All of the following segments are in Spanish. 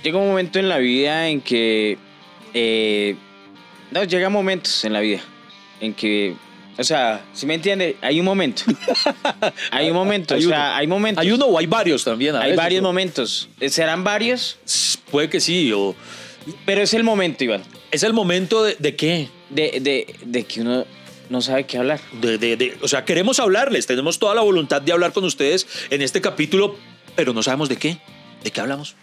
llega un momento en la vida en que... llegan momentos en la vida en que... O sea, ¿sí me entiende? Hay un momento. Hay un momento, hay momentos. Hay uno o hay varios también. Hay varios momentos. ¿Serán varios? Puede que sí. Pero es el momento, Iván. ¿Es el momento de qué? De que uno no sabe qué hablar. O sea, queremos hablarles. Tenemos toda la voluntad de hablar con ustedes en este capítulo, pero no sabemos de qué. ¿De qué hablamos?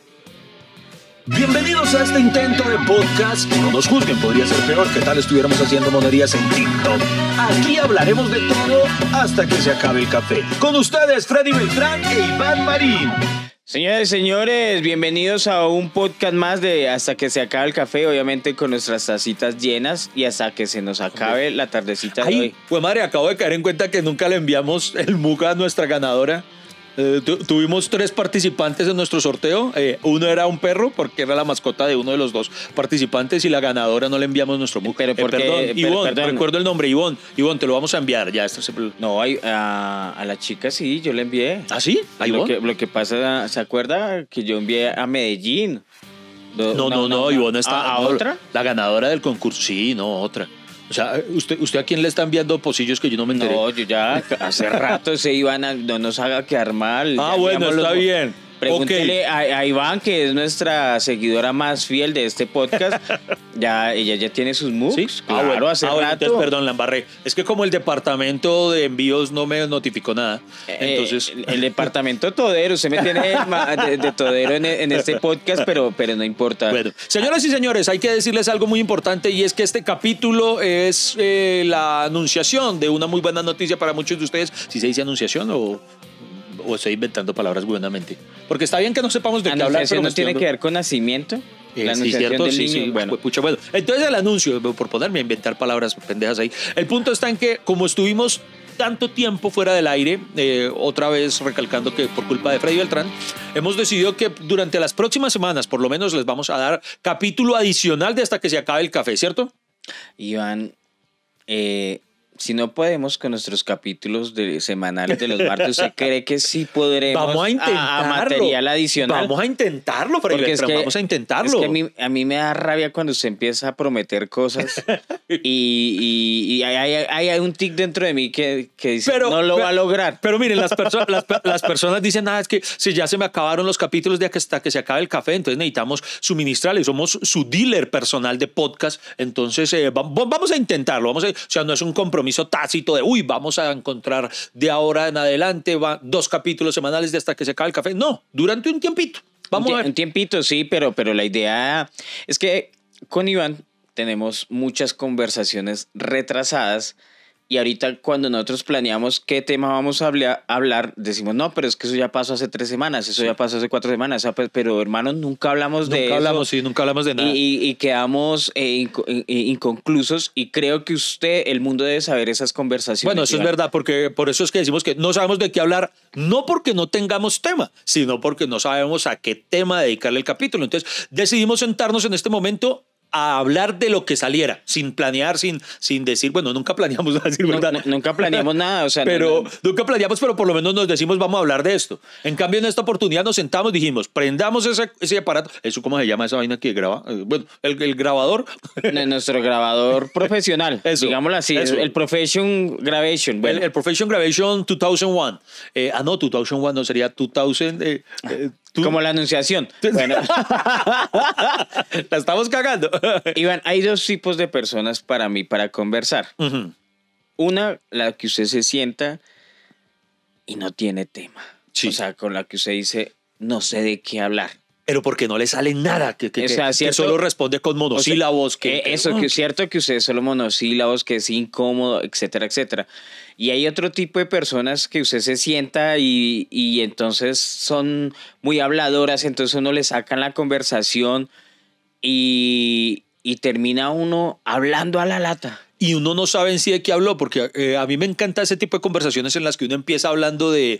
Bienvenidos a este intento de podcast. No nos juzguen, podría ser peor. ¿Qué tal estuviéramos haciendo monerías en TikTok? Aquí hablaremos de todo hasta que se acabe el café. Con ustedes, Freddy Beltrán e Iván Marín. Señores, señores, bienvenidos a un podcast más de Hasta que se acabe el café, obviamente con nuestras tacitas llenas y hasta que se nos acabe la tardecita de hoy. Pues madre, acabo de caer en cuenta que nunca le enviamos el mug a nuestra ganadora. Tuvimos 3 participantes en nuestro sorteo. Uno era un perro porque era la mascota de uno de los 2 participantes y la ganadora no le enviamos nuestro mug. Pero porque, Ivonne, recuerdo el nombre, Ivonne. Ivonne, te lo vamos a enviar. Ya, No, a la chica sí, yo le envié. ¿Ah, sí? Lo que pasa, ¿se acuerda? Que yo envié a Medellín. No, Ivonne está... ¿A otra? La ganadora del concurso. Sí, no, otra. O sea, ¿usted a quién le está enviando pocillos que yo no me enteré? No, yo ya hace rato se iban a... No nos haga quedar mal. Ah, bueno, está bien. Pregúntele a Iván, que es nuestra seguidora más fiel de este podcast. Ella ya tiene sus moves. ¿Sí? Claro, bueno, hace rato. Entonces, perdón, la embarré. Es que como el departamento de envíos no me notificó nada, entonces... El departamento todero, usted me tiene de todero en este podcast, pero no importa. Bueno, señoras y señores, hay que decirles algo muy importante y es que este capítulo es la anunciación de una muy buena noticia para muchos de ustedes. ¿Si se dice anunciación o estoy inventando palabras buenamente? Porque está bien que no sepamos de qué hablar. ¿Anunciación no tiene que ver con nacimiento? La sí, cierto, del sí, niño. sí. Bueno. Bueno, entonces el anuncio, por ponerme a inventar palabras pendejas ahí, el punto está en que como estuvimos tanto tiempo fuera del aire, otra vez recalcando que por culpa de Freddy Beltrán, hemos decidido que durante las próximas semanas, por lo menos, les vamos a dar capítulo adicional de Hasta que se acabe el café, ¿cierto? Iván, si no podemos con nuestros capítulos semanales de los martes, ¿usted cree que sí podremos? Vamos a intentarlo. A material adicional. Vamos a intentarlo, Freddy Beltrán, vamos a intentarlo. Es que a mí me da rabia cuando usted empieza a prometer cosas y hay un tic dentro de mí que dice, no lo va a lograr. Pero miren, las personas dicen, es que si ya se me acabaron los capítulos de Hasta que se acabe el café, entonces necesitamos suministrarles, somos su dealer personal de podcast, entonces vamos a intentarlo, o sea, no es un compromiso tácito de, vamos a encontrar de ahora en adelante 2 capítulos semanales de Hasta que se acabe el café. No, durante un tiempito. Vamos a ver. Un tiempito, sí, pero la idea es que con Iván tenemos muchas conversaciones retrasadas y ahorita cuando nosotros planeamos qué tema vamos a hablar, decimos, no, pero es que eso ya pasó hace 3 semanas, eso ya pasó hace 4 semanas, pero hermanos, nunca hablamos de eso. Nunca hablamos de nada. Y quedamos inconclusos y creo que el mundo debe saber esas conversaciones. Bueno, eso Iván. es verdad, porque por eso es que decimos que no sabemos de qué hablar, no porque no tengamos tema, sino porque no sabemos a qué tema dedicarle el capítulo. Entonces decidimos sentarnos en este momento a hablar de lo que saliera, sin planear, sin decir, bueno, nunca planeamos nada, decir verdad. Nunca planeamos nada, o sea. Nunca planeamos, pero por lo menos nos decimos, vamos a hablar de esto. En cambio, en esta oportunidad nos sentamos, dijimos, prendamos ese aparato, ¿eso cómo se llama esa vaina que graba? Bueno, el grabador. Nuestro grabador profesional, digámoslo así, eso. El Profession Gravation. Bueno. El Profession Gravation 2001. No, 2001 no, sería 2000... Como la anunciación. Bueno. La estamos cagando. Iván, hay 2 tipos de personas para mí para conversar. Uh-huh. Una, la que usted se sienta y no tiene tema. Sí. O sea, con la que usted dice, no sé de qué hablar. Pero porque no le sale nada, que solo responde con monosílabos. O sea, que es cierto que usted es solo monosílabos, que es incómodo, etcétera, etcétera. Y hay otro tipo de personas que usted se sienta y entonces son muy habladoras, entonces uno le sacan la conversación y termina uno hablando a la lata. Y uno no sabe en sí de qué habló, porque a mí me encanta ese tipo de conversaciones en las que uno empieza hablando de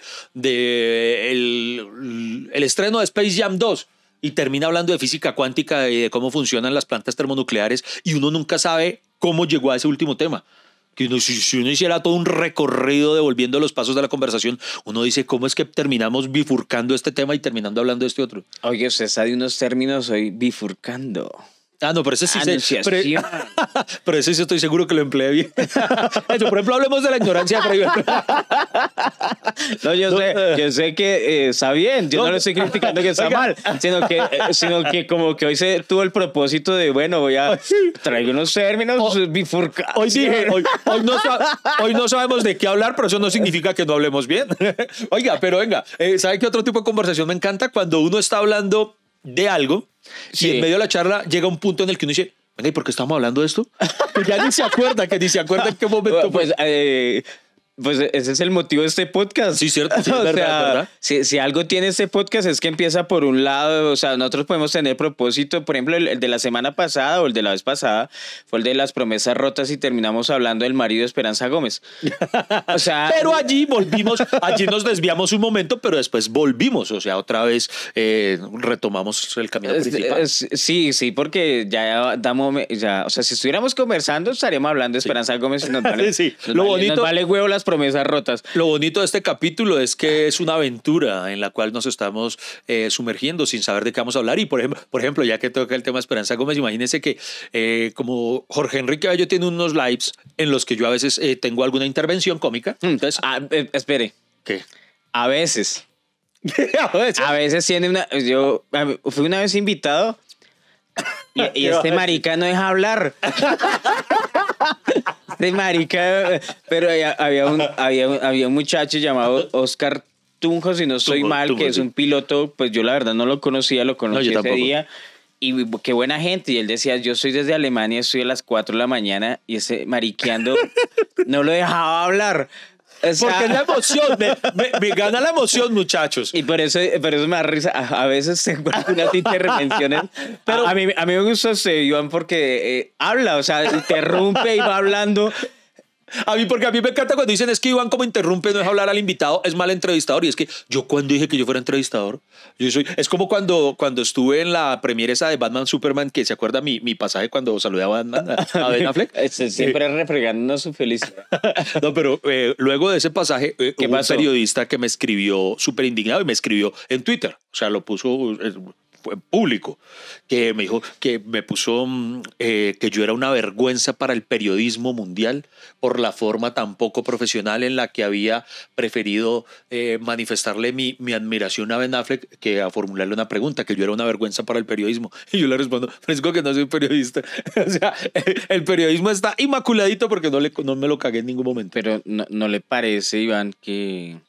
el estreno de Space Jam 2 y termina hablando de física cuántica y de cómo funcionan las plantas termonucleares y uno nunca sabe cómo llegó a ese último tema. que si uno hiciera todo un recorrido devolviendo los pasos de la conversación, uno dice, ¿cómo es que terminamos bifurcando este tema y terminando hablando de este otro? Oye, usted sabe unos términos hoy bifurcando. Ah, no, pero ese sí Anunciación. pero ese sí estoy seguro que lo empleé bien. Eso, por ejemplo, hablemos de la ignorancia. No, yo sé que está bien. Yo no le estoy criticando que está mal, sino que como que hoy se tuvo el propósito de, bueno, voy a traer unos términos bifurcados. Hoy dije, hoy no sabemos de qué hablar, pero eso no significa que no hablemos bien. Oiga, pero venga, ¿sabe qué otro tipo de conversación me encanta? Cuando uno está hablando de algo y en medio de la charla llega un punto en el que uno dice, venga, ¿y por qué estamos hablando de esto? Que ya ni se acuerda en qué momento. Pues ese es el motivo de este podcast. Sí, cierto. Sí, verdad. Si algo tiene este podcast es que empieza por un lado, o sea, nosotros podemos tener propósito, por ejemplo, el de la semana pasada o el de la vez pasada fue el de las promesas rotas y terminamos hablando del marido de Esperanza Gómez. O sea, pero allí nos desviamos un momento, pero después volvimos, o sea, otra vez retomamos el camino principal. Sí, porque o sea, si estuviéramos conversando estaríamos hablando de Esperanza Gómez y nos vale huevo las promesas rotas. Lo bonito de este capítulo es que es una aventura en la cual nos estamos sumergiendo sin saber de qué vamos a hablar. Y por ejemplo, ya que toca el tema de Esperanza Gómez, imagínense que como Jorge Enrique Bello tiene unos lives en los que yo a veces tengo alguna intervención cómica. Entonces, espere. ¿Qué? A veces. A veces tiene yo fui una vez invitado y este marica no deja hablar. De marica, pero había un muchacho llamado Oscar Tunjo, si no estoy mal, que es un piloto, pues yo la verdad no lo conocía, lo conocí ese día. Y qué buena gente. Y él decía, yo soy desde Alemania, estoy a las 4 de la mañana y ese mariqueando no lo dejaba hablar. O sea, porque es la emoción, me gana la emoción, muchachos. Y por eso me da risa. A veces tengo algunas intervenciones. Pero a mí me gusta usted, Iván, porque habla, o sea, interrumpe y va hablando. Porque a mí me encanta cuando dicen es que Iván como interrumpe, no es hablar al invitado, es mal entrevistador. Y es que yo cuando dije que yo fuera entrevistador, es como cuando estuve en la premiere esa de Batman Superman, que se acuerda mi pasaje cuando saludé a Batman, a Ben Affleck. Siempre refregándonos su felicidad. No, pero luego de ese pasaje hubo un periodista que me escribió súper indignado y me escribió en Twitter, o sea, lo puso público, que me dijo que me puso que yo era una vergüenza para el periodismo mundial por la forma tan poco profesional en la que había preferido manifestarle mi admiración a Ben Affleck que a formularle una pregunta, que yo era una vergüenza para el periodismo. Y yo le respondo, Francisco, que no soy periodista. O sea, el periodismo está inmaculadito porque no me lo cagué en ningún momento. Pero ¿no le parece, Iván, que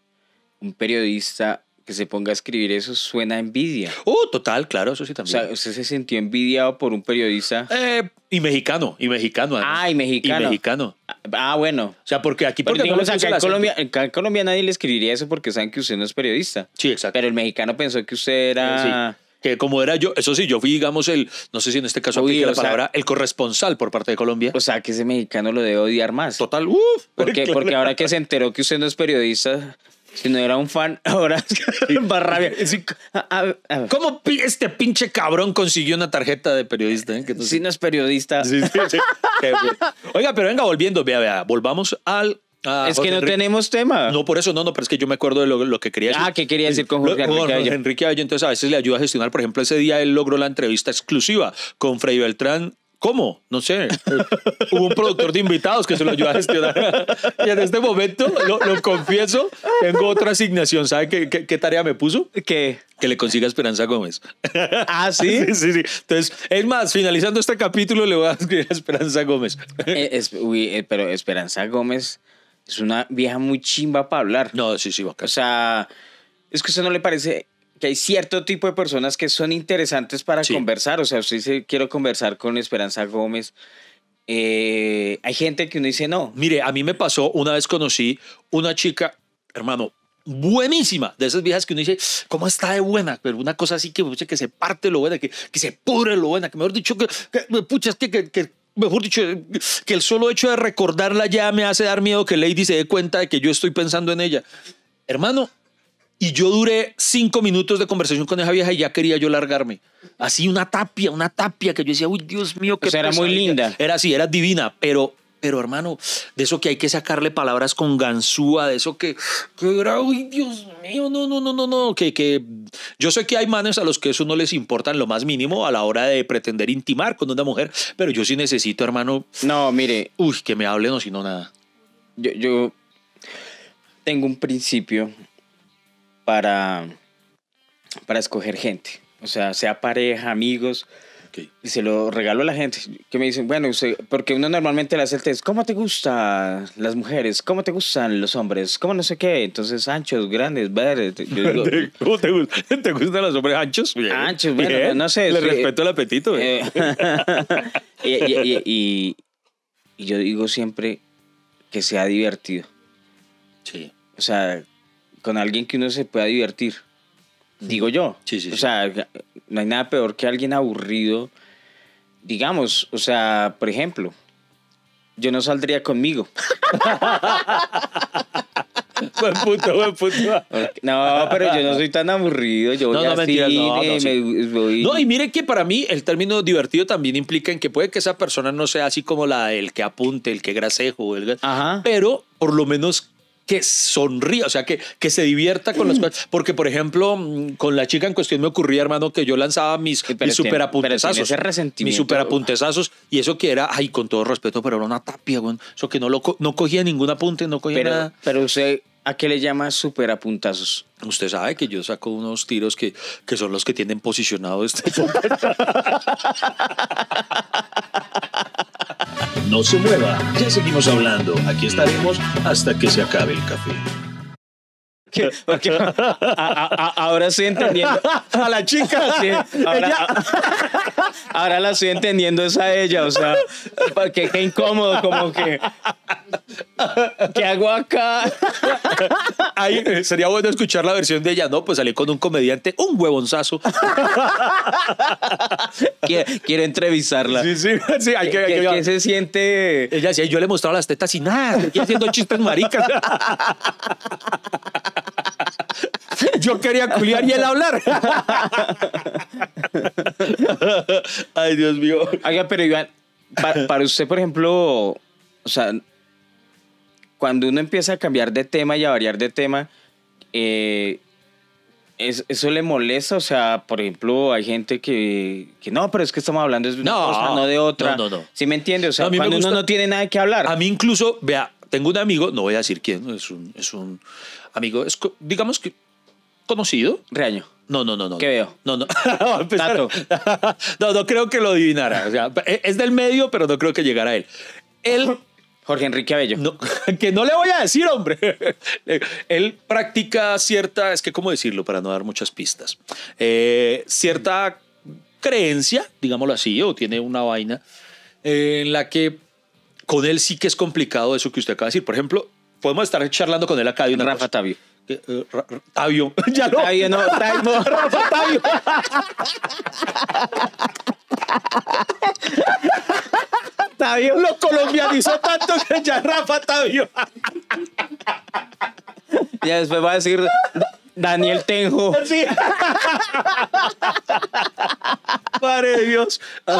un periodista que se ponga a escribir eso suena a envidia? Total, claro, eso sí también. O sea, ¿usted se sintió envidiado por un periodista? Y mexicano. Además. Y mexicano. Bueno. O sea, porque aquí... Porque digamos, acá en Colombia nadie le escribiría eso porque saben que usted no es periodista. Sí, exacto. Pero el mexicano pensó que usted era... Sí. Que como era yo, eso sí, yo fui, digamos, no sé si en este caso aplica la palabra, el corresponsal por parte de Colombia. O sea, que ese mexicano lo debe odiar más. Total, Porque ahora que se enteró que usted no es periodista... Si no era un fan, ahora va rabia. ¿Cómo este pinche cabrón consiguió una tarjeta de periodista? Si no es periodista. Sí. Oiga, pero venga, volviendo, vea, volvamos al... es que no tenemos tema. No, por eso no, pero es que yo me acuerdo de lo que quería decir. ¿Qué quería decir con Jorge Enrique Bello? Entonces a veces le ayuda a gestionar. Por ejemplo, ese día él logró la entrevista exclusiva con Freddy Beltrán. ¿Cómo? No sé. Hubo un productor de invitados que se lo ayudó a gestionar. Y en este momento, lo confieso, tengo otra asignación. ¿Sabe qué tarea me puso? ¿Qué? Que le consiga Esperanza Gómez. ¿Sí? Sí. Entonces, es más, finalizando este capítulo, le voy a escribir a Esperanza Gómez. Pero Esperanza Gómez es una vieja muy chimba para hablar. No, sí, bacán. O sea, es que a usted no le parece... que hay cierto tipo de personas que son interesantes para conversar. O sea, usted dice, quiero conversar con Esperanza Gómez. Hay gente que uno dice no. Mire, a mí me pasó, una vez conocí una chica, hermano, buenísima, de esas viejas que uno dice, ¿cómo está de buena? Pero una cosa así que se parte lo buena, que se pudre lo buena, que mejor dicho, que mejor dicho, que el solo hecho de recordarla ya me hace dar miedo que Lady se dé cuenta de que yo estoy pensando en ella. Hermano, y yo duré 5 minutos de conversación con esa vieja y ya quería yo largarme. Así una tapia que yo decía, uy, Dios mío, qué era muy linda. Era así, era divina, pero pero hermano, de eso que hay que sacarle palabras con ganzúa, de eso que era, uy, Dios mío, no, que yo sé que hay manes a los que eso no les importa en lo más mínimo a la hora de pretender intimar con una mujer, pero yo sí necesito, hermano, No, mire, que me hablen o si no nada. yo tengo un principio para escoger gente. O sea pareja, amigos, Okay. y se lo regalo a la gente. Que me dicen, bueno, porque uno normalmente le hace el test, ¿cómo te gustan las mujeres? ¿Cómo te gustan los hombres? ¿Cómo no sé qué? Entonces, anchos, grandes, verdes. Yo digo, ¿Cómo te gustan los hombres anchos? Bien. anchos, bueno, Bien. no sé. Le sí, respeto el apetito. y yo digo siempre que sea divertido. Sí. O sea, con alguien que uno se pueda divertir. Digo yo. Sí. O sea, no hay nada peor que alguien aburrido. Digamos, o sea, por ejemplo, yo no saldría conmigo. Buen punto. No, pero yo no soy tan aburrido. Yo voy No, al mentiras, cine, sí. voy... No, y mire que para mí el término divertido también implica en que puede que esa persona no sea así como el que apunte, el que grasejo, Ajá. pero por lo menos que sonría, o sea, que se divierta con las cosas. Porque, por ejemplo, con la chica en cuestión me ocurría, hermano, que yo lanzaba mis superapuntezazos. Ese resentimiento. Mis superapuntezazos. Y eso que era, ay, con todo respeto, pero era una tapia, güey. Eso que no cogía ningún apunte, no cogía nada. Pero usted, ¿a qué le llama superapuntazos? Usted sabe que yo saco unos tiros que son los que tienen posicionado este. No se mueva, ya seguimos hablando. Aquí estaremos hasta que se acabe el café. Porque ahora estoy entendiendo A la chica. sí, ahora la estoy entendiendo es a ella, o sea, porque qué incómodo, como que ¿qué hago acá? Ay, sería bueno escuchar la versión de ella, ¿no? Pues salí con un comediante, un huevonzazo. Quiero entrevistarla. Sí, hay que... ¿Qué se siente? Ella decía, yo le mostraba las tetas y nada, y haciendo chistes maricas. Yo quería culiar y él hablar. Ay, Dios mío. Oiga, pero Iván, para usted, por ejemplo, o sea, cuando uno empieza a cambiar de tema y a variar de tema, ¿eso le molesta? O sea, por ejemplo, hay gente que no, pero es que estamos hablando de una cosa, no de otra. No. ¿Sí me entiende? O sea, No, cuando uno no tiene nada que hablar. A mí incluso, vea, tengo un amigo, no voy a decir quién, es un amigo, digamos que conocido. Reaño. No. ¿Qué veo? No. Tato. No creo que lo adivinara. O sea, es del medio, pero no creo que llegara a él. Él... Jorge Enrique Abello. No, que no le voy a decir, hombre. Él practica cierta, es que cómo decirlo para no dar muchas pistas, cierta creencia, digámoslo así, o tiene una vaina en la que con él sí que es complicado eso que usted acaba de decir. Por ejemplo, podemos estar charlando con él acá de una Rafa cosa. Tavio. Tavio. Ya no. Tavio, no. Rafa Tavio. Tavio. Lo colombianizó tanto que ya Rafa Tavio. Ya después va a decir Daniel Tenjo. Sí. Madre de Dios.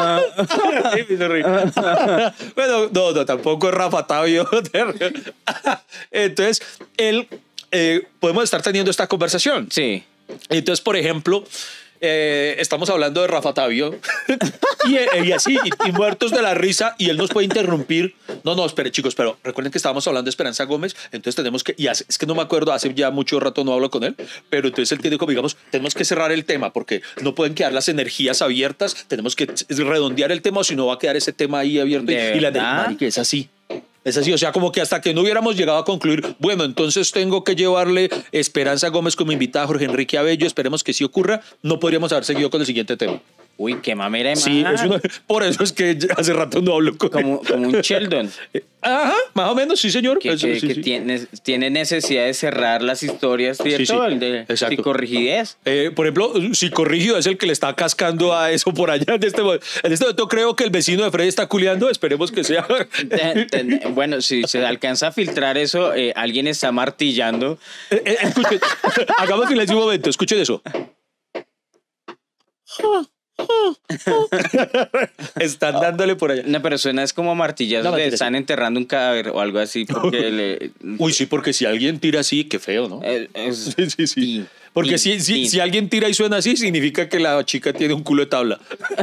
Bueno, no, tampoco es Rafa Tavio. Entonces, él, podemos estar teniendo esta conversación. Sí. Entonces, por ejemplo, estamos hablando de Rafa Tavio y así, y muertos de la risa, y él nos puede interrumpir. No, espere, chicos, pero recuerden que estábamos hablando de Esperanza Gómez, entonces tenemos que, es que no me acuerdo, hace ya mucho rato no hablo con él, pero entonces él tiene como, digamos, tenemos que cerrar el tema porque no pueden quedar las energías abiertas, tenemos que redondear el tema o si no va a quedar ese tema ahí abierto. Y la marica es así. Es así, o sea, como que hasta que no hubiéramos llegado a concluir, bueno, entonces tengo que llevarle Esperanza Gómez como invitada a Jorge Enrique Abello, esperemos que sí ocurra, no podríamos haber seguido con el siguiente tema. Uy, qué mamera de Sí, por eso es que hace rato no hablo con como un Sheldon. Ajá, más o menos, sí, señor. Que Sí. tiene necesidad de cerrar las historias, ¿cierto? Sí. El de Exacto. psicorrigidez. Por ejemplo, psicorrígido es el que le está cascando a eso por allá. En este momento creo que el vecino de Freddy está culeando, esperemos que sea. Bueno, si se alcanza a filtrar eso, alguien está martillando. Escuchen, hagamos silencio un momento, escuchen eso. Están dándole por allá. No, pero suena es como martillazos No, de mentira, están enterrando un cadáver o algo así. Porque Uy, sí, porque si alguien tira así, qué feo, ¿no? Sí. Tin, Porque tin, tin. si alguien tira y suena así, significa que la chica tiene un culo de tabla.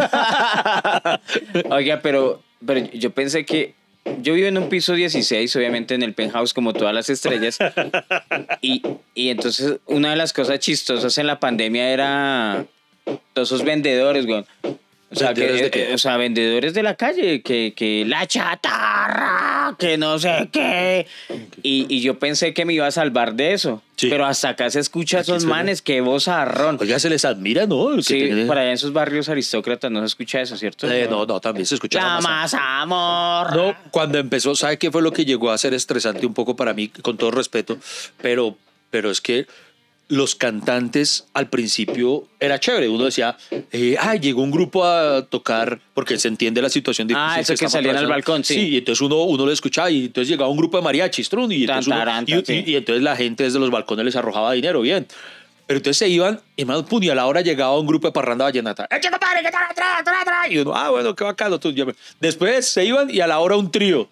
Oiga, pero yo pensé que yo vivo en un piso 16, obviamente en el penthouse como todas las estrellas. Y entonces una de las cosas chistosas en la pandemia era todos esos vendedores, güey. O sea, ¿Vendedores de qué? o sea, vendedores de la calle, que la chatarra, que no sé qué. Y yo pensé que me iba a salvar de eso. Sí. Pero hasta acá se escucha a Aquí esos suena. manes, qué vozarrón. Oiga, se les admira, ¿no? El que Sí, tiene- por allá en esos barrios aristócratas no se escucha eso, ¿cierto? No, también se escucha La la masa. más amor. No, cuando empezó, ¿sabe qué fue lo que llegó a ser estresante un poco para mí, con todo respeto? Pero es que los cantantes al principio era chévere. Uno decía, llegó un grupo a tocar, porque se entiende la situación difícil. Eso que estamos salían al atravesando. balcón, sí. Sí, y entonces uno lo escuchaba y entonces llegaba un grupo de mariachis, trun, y entonces, Sí. y entonces la gente desde los balcones les arrojaba dinero, bien. Pero entonces se iban, y más pum, y a la hora llegaba un grupo de parranda vallenata. ¡Eche, compadre, que tra! Y uno, bueno, qué bacano. Después se iban y a la hora un trío.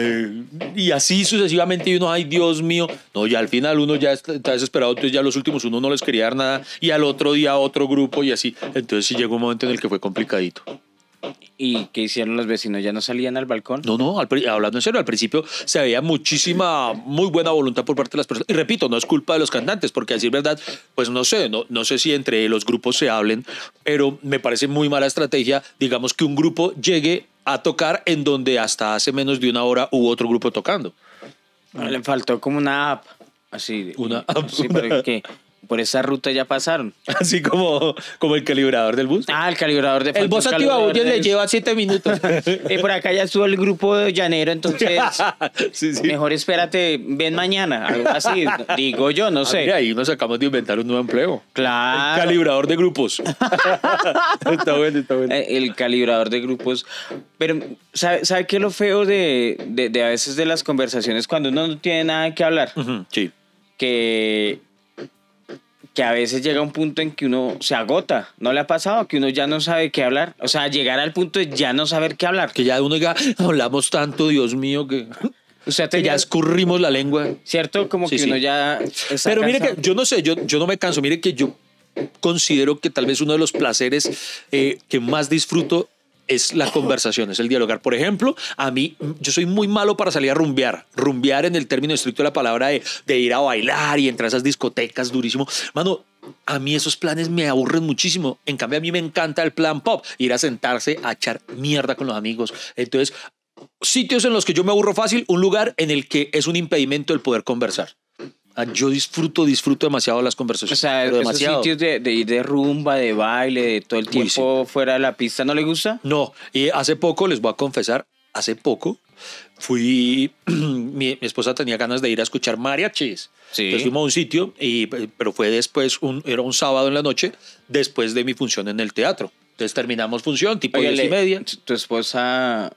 Y así sucesivamente, y uno, ay, Dios mío. No, ya al final uno ya está desesperado, entonces ya los últimos uno no les quería dar nada, y al otro día otro grupo, y así. Entonces sí llegó un momento en el que fue complicadito. ¿Y qué hicieron los vecinos? ¿Ya no salían al balcón? No, hablando en serio, al principio se veía muchísima, muy buena voluntad por parte de las personas. Y repito, no es culpa de los cantantes, porque a decir verdad, pues no sé si entre los grupos se hablen, pero me parece muy mala estrategia, digamos, que un grupo llegue a tocar en donde hasta hace menos de una hora hubo otro grupo tocando. Le faltó como una app. Así. Una app. Sí, pero que por esa ruta ya pasaron. Así como el calibrador del bus. El calibrador de El bus activa le lleva 7 minutos. Y por acá ya estuvo el grupo de llanero, entonces Sí. mejor espérate, ven mañana. Algo así, digo yo, no sé. Mira, ahí nos acabamos de inventar un nuevo empleo. Claro. Calibrador de grupos. Está bueno. El calibrador de grupos. Pero, ¿sabe qué es lo feo de a veces de las conversaciones cuando uno no tiene nada que hablar? Ujú, sí. Que a veces llega un punto en que uno se agota. ¿No le ha pasado? Que uno ya no sabe qué hablar. O sea, llegar al punto de ya no saber qué hablar. Que ya uno diga, hablamos tanto, Dios mío, que O sea, ya escurrimos la lengua. ¿cierto? Como Sí, que uno sí. ya está Pero mire que cansado. yo no sé, yo no me canso. Mire que yo considero que tal vez uno de los placeres que más disfruto es la conversación, es el dialogar. Por ejemplo, a mí, yo soy muy malo para salir a rumbear. Rumbear en el término estricto de la palabra de ir a bailar y entrar a esas discotecas durísimo. Mano, a mí esos planes me aburren muchísimo. En cambio, a mí me encanta el plan pop, ir a sentarse a echar mierda con los amigos. Entonces, sitios en los que yo me aburro fácil, un lugar en el que es un impedimento el poder conversar. Yo disfruto demasiado las O conversaciones. sea, pero esos demasiado. sitios de ir de rumba, de baile, de todo el Uy, tiempo fuera de la pista, ¿no le gusta? No, y hace poco, les voy a confesar, fui, mi esposa tenía ganas de ir a escuchar mariachis. Sí. Entonces fuimos a un sitio, pero fue después, era un sábado en la noche, después de mi función en el teatro. Entonces terminamos función, tipo Oye, 10:30. tu esposa,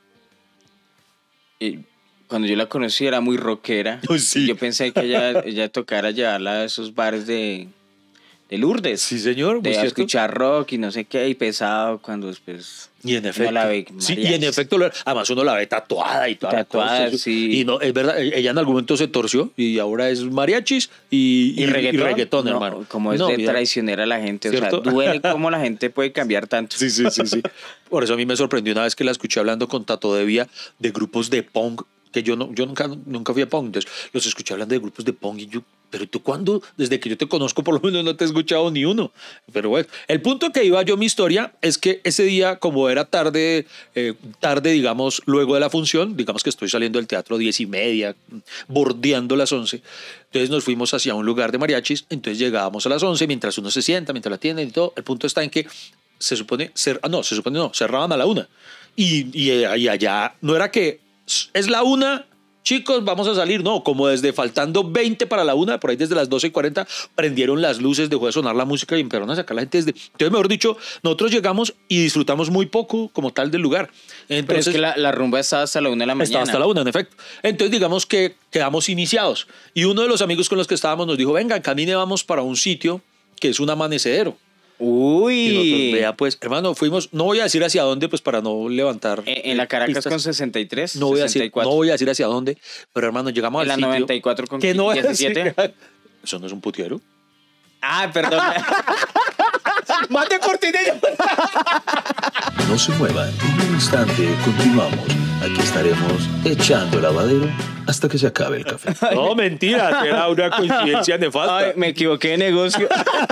cuando yo la conocí, era muy rockera. Sí. Yo pensé que ella tocara llevarla a esos bares de Lourdes. Sí, señor, muy De cierto. escuchar rock y no sé qué, y pesado cuando después... Y en efecto. la ve Sí, y en mariachis. efecto, además uno la ve tatuada y toda la Tatuada, cosa. sí. Y no, es verdad, ella en algún momento se torció y ahora es mariachis y reggaetón, No, hermano. como es No, de mira. traicionera la gente. O ¿Cierto? sea, duele cómo la gente puede cambiar tanto. Sí. Por eso a mí me sorprendió una vez que la escuché hablando con Tato Devia de grupos de punk, que yo nunca fui a punk, entonces los escuché hablando de grupos de punk y yo, pero tú cuándo, desde que yo te conozco por lo menos no te he escuchado ni uno. Pero bueno, el punto que iba yo mi historia es que ese día, como era tarde, digamos, luego de la función, digamos que estoy saliendo del teatro 10:30, bordeando las 11, entonces nos fuimos hacia un lugar de mariachis, entonces llegábamos a las 11, mientras uno se sienta, mientras la atienden y todo, el punto está en que cerraban a la 1. Y allá no era que es la 1, chicos, vamos a salir. No, como desde faltando 20 para la 1, por ahí desde las 12:40, prendieron las luces, dejó de sonar la música y empezaron a sacar la gente desde... Entonces, mejor dicho, nosotros llegamos y disfrutamos muy poco como tal del lugar. Pero Entonces, es que la rumba estaba hasta la 1 de la mañana. estaba hasta la 1, en efecto. Entonces, digamos que quedamos iniciados. Y uno de los amigos con los que estábamos nos dijo, venga, camine, vamos para un sitio que es un amanecedero. Y nosotros, Uy. vea, pues, hermano, fuimos, no voy a decir hacia dónde, pues para no levantar. En la Caracas pistas. con 63, No voy, a decir, 64. no voy a decir hacia dónde, pero hermano, llegamos En al la sitio. 94 con Que no voy a 17. decir. Eso no es un putiero. Ah, perdón. ¡Mate cortinillo! No se muevan, en un instante continuamos. Aquí estaremos echando lavadero hasta que se acabe el café. No, mentira, era una coincidencia nefasta. Ay, me equivoqué de negocio.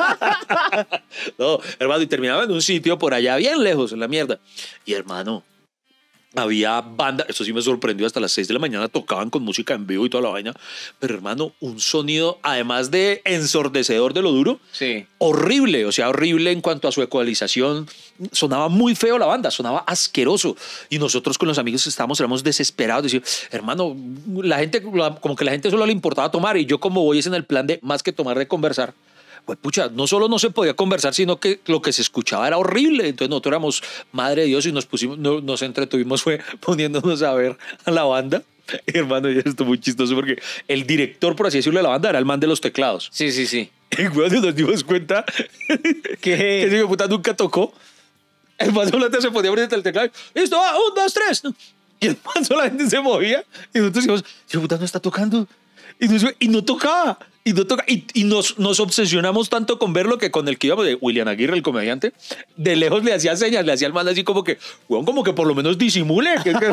No, hermano, y terminaba en un sitio por allá, bien lejos, en la mierda. Y hermano, había banda, eso sí me sorprendió, hasta las 6 de la mañana tocaban con música en vivo y toda la vaina. Pero hermano, un sonido, además de ensordecedor de lo duro, Sí. horrible, o sea, horrible en cuanto a su ecualización. Sonaba muy feo la banda, sonaba asqueroso. Y nosotros con los amigos que estábamos, éramos desesperados. Decir, hermano, la gente, como que la gente solo le importaba tomar. Y yo, como voy es en el plan de más que tomar, de conversar. Pues pucha, no solo no se podía conversar, sino que lo que se escuchaba era horrible. Entonces nosotros éramos, madre de Dios, y nos pusimos, nos entretuvimos fue poniéndonos a ver a la banda. Hermano, y esto muy chistoso porque el director, por así decirlo, de la banda era el man de los teclados. Sí, sí, sí. Y cuando nos dimos cuenta que ese hijo de puta nunca tocó, el man solamente se podía abrir el teclado. Listo, va, 1, 2, 3. Y el man solamente se movía. Y nosotros dijimos, hijo de puta no está tocando. Y no tocaba. Y no toca. Y nos obsesionamos tanto con verlo que con el que íbamos, de William Aguirre, el comediante, de lejos le hacía señas, le hacía al man así como que, weón, como que por lo menos disimule.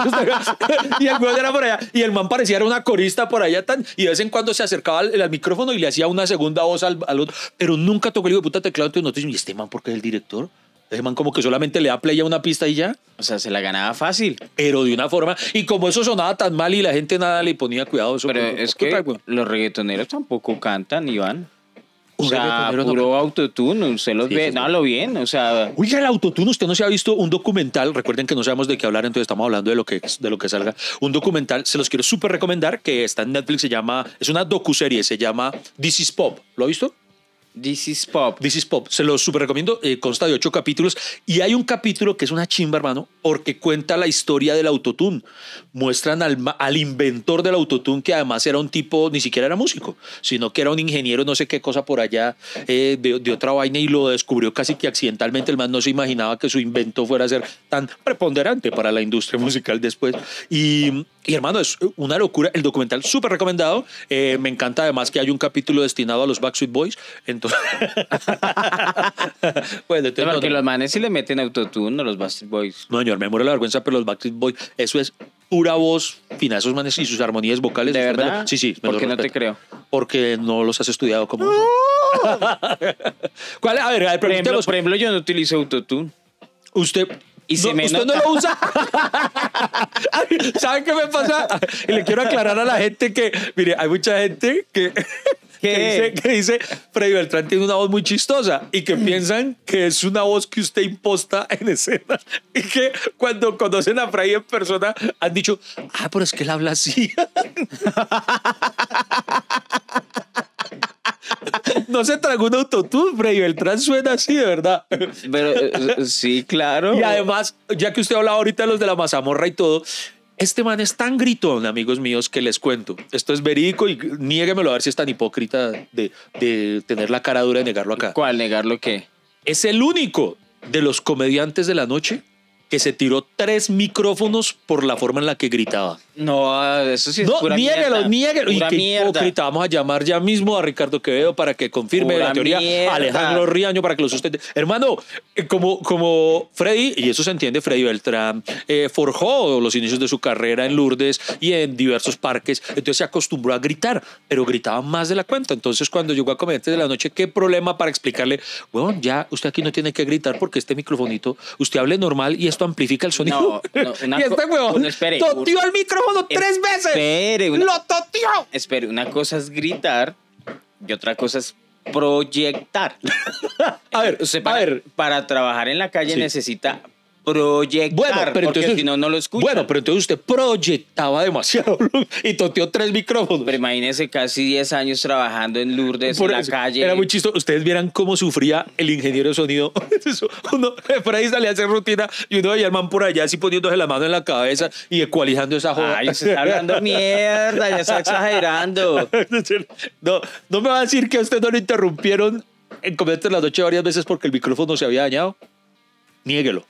Y el weón era por allá. Y el man parecía era una corista por allá y de vez en cuando se acercaba al micrófono y le hacía una segunda voz al otro. Pero nunca tocó el hijo de puta teclado. Entonces nosotros dijimos, ¿y este man por qué es el director? Ese man como que solamente le da play a una pista y ya. O sea, se la ganaba fácil. Pero de una forma. Y como eso sonaba tan mal y la gente nada le ponía cuidado. Eso Pero es que los reggaetoneros tampoco cantan, Iván. O Un sea, reggaetonero no puro canta. autotune, usted los Sí, ve, sí, no lo bien, o sea, Oiga, el autotune, usted no se ha visto un documental. Recuerden que no sabemos de qué hablar, entonces estamos hablando de lo que salga. Un documental, se los quiero súper recomendar, que está en Netflix, es una docuserie, se llama This is Pop. ¿Lo ha visto? This is Pop. This is Pop, se lo súper recomiendo, consta de 8 capítulos y hay un capítulo que es una chimba, hermano, porque cuenta la historia del autotune. Muestran al inventor del autotune, que además era un tipo, ni siquiera era músico, sino que era un ingeniero, no sé qué cosa por allá, de otra vaina, y lo descubrió casi que accidentalmente. El man no se imaginaba que su invento fuera a ser tan preponderante para la industria musical después. Y hermano, es una locura. El documental súper recomendado. Me encanta además que hay un capítulo destinado a los Backstreet Boys. Entonces, bueno, entonces, Porque los manes sí le meten autotune, no los Backstreet Boys. no, señor, me muero la vergüenza, pero los Backstreet Boys, eso es pura voz fina, esos manes y sus armonías vocales. ¿De usted verdad? Sí, sí. ¿Por qué no te creo? Porque no los has estudiado como. ¿Cuál? A ver, preguntemos. Por ejemplo, yo no utilizo autotune. Usted. Y se me ¿Usted nota. no lo usa? ¿Saben qué me pasa? Y le quiero aclarar a la gente que, mire, hay mucha gente que dice, Freddy Beltrán tiene una voz muy chistosa y que piensan que es una voz que usted imposta en escena y que cuando conocen a Freddy en persona han dicho, pero es que él habla así. No se tragó un autotune, Freddy Beltrán suena así, de verdad. Pero sí, claro. Y además, ya que usted habla ahorita de los de la mazamorra y todo, este man es tan gritón, amigos míos, que les cuento. Esto es verídico y niéguemelo a ver si es tan hipócrita de tener la cara dura de negarlo acá. ¿Cuál? ¿Negar lo qué? Es el único de los comediantes de la noche que se tiró 3 micrófonos por la forma en la que gritaba. No, eso sí es No, pura niéguelo. Y Pura qué mierda. hipócrita. Vamos a llamar ya mismo a Ricardo Quevedo para que confirme Pura la teoría. mierda. Alejandro Riaño para que lo sustente. Hermano, como Freddy, y eso se entiende, Freddy Beltrán forjó los inicios de su carrera en Lourdes y en diversos parques, entonces se acostumbró a gritar, pero gritaba más de la cuenta. Entonces cuando llegó a Comediantes de la Noche, ¿qué problema para explicarle? Bueno, ya usted aquí no tiene que gritar porque este microfonito, usted hable normal y esto amplifica el sonido. No, Y este huevón no, espere. toteó el micrófono 3 veces. Espere, ¡Lo toteó! Espere, una cosa es gritar y otra cosa es proyectar. A ver, Usted a ver. para trabajar en la calle Sí. necesita proyectar, Bueno, pero porque entonces, si no, no lo escucha. Bueno, pero entonces usted proyectaba demasiado y toteó 3 micrófonos. Pero imagínese casi 10 años trabajando en Lourdes, Por en la eso, calle. Era muy chistoso. Ustedes vieran cómo sufría el ingeniero de sonido. Uno por ahí salía a hacer rutina y uno veía al man por allá así poniéndose la mano en la cabeza y ecualizando esa joda. Ay, usted está hablando mierda, ya está exagerando. No me va a decir que a usted no lo interrumpieron en Comediantes de la Noche varias veces porque el micrófono se había dañado? Niéguelo.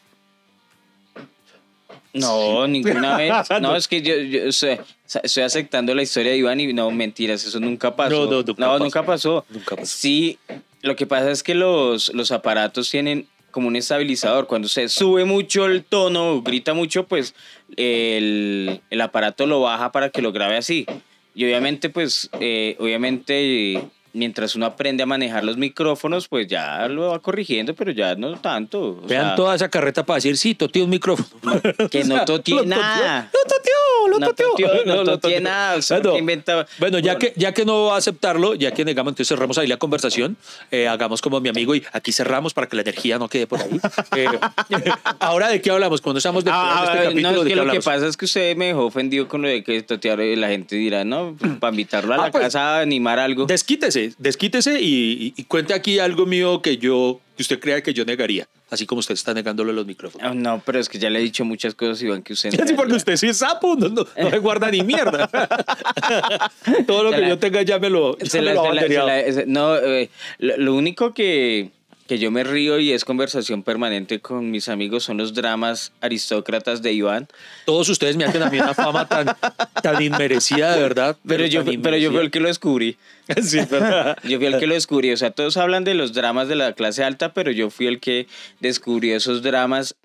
No, ninguna vez. No, es que yo estoy aceptando la historia de Iván y no, mentiras, eso nunca pasó. Nunca pasó. Nunca pasó. Sí, lo que pasa es que los aparatos tienen como un estabilizador. Cuando se sube mucho el tono, grita mucho, pues el aparato lo baja para que lo grabe así. Y obviamente, pues, mientras uno aprende a manejar los micrófonos, pues ya lo va corrigiendo, pero ya no tanto. Vean toda esa carreta para decir, sí, toteó un micrófono. Que no toteó nada. No toteó nada. O sea, bueno, ya que no va a aceptarlo, ya que negamos, entonces cerramos ahí la conversación. Hagamos como mi amigo y aquí cerramos para que la energía no quede por ahí. Ahora, ¿de qué hablamos? Cuando estamos de este capítulo, no, es ¿de que qué lo que hablamos? pasa es que usted me dejó ofendido con lo de que totear y la gente dirá, no, para invitarlo a la casa a animar algo. Desquítese y cuente aquí algo mío que usted crea que yo negaría, así como usted está negándolo los micrófonos. No, pero es que ya le he dicho muchas cosas, Iván, que usted... Sí, porque usted sí es sapo, no se guarda ni mierda. Todo lo que yo tenga ya me lo ha No, lo único que yo me río y es conversación permanente con mis amigos son los dramas aristócratas de Iván. Todos ustedes me hacen a mí una fama tan inmerecida, de verdad. Pero yo fui el que lo descubrí. Sí, ¿verdad? Yo fui el que lo descubrí. O sea, todos hablan de los dramas de la clase alta, pero yo fui el que descubrió esos dramas.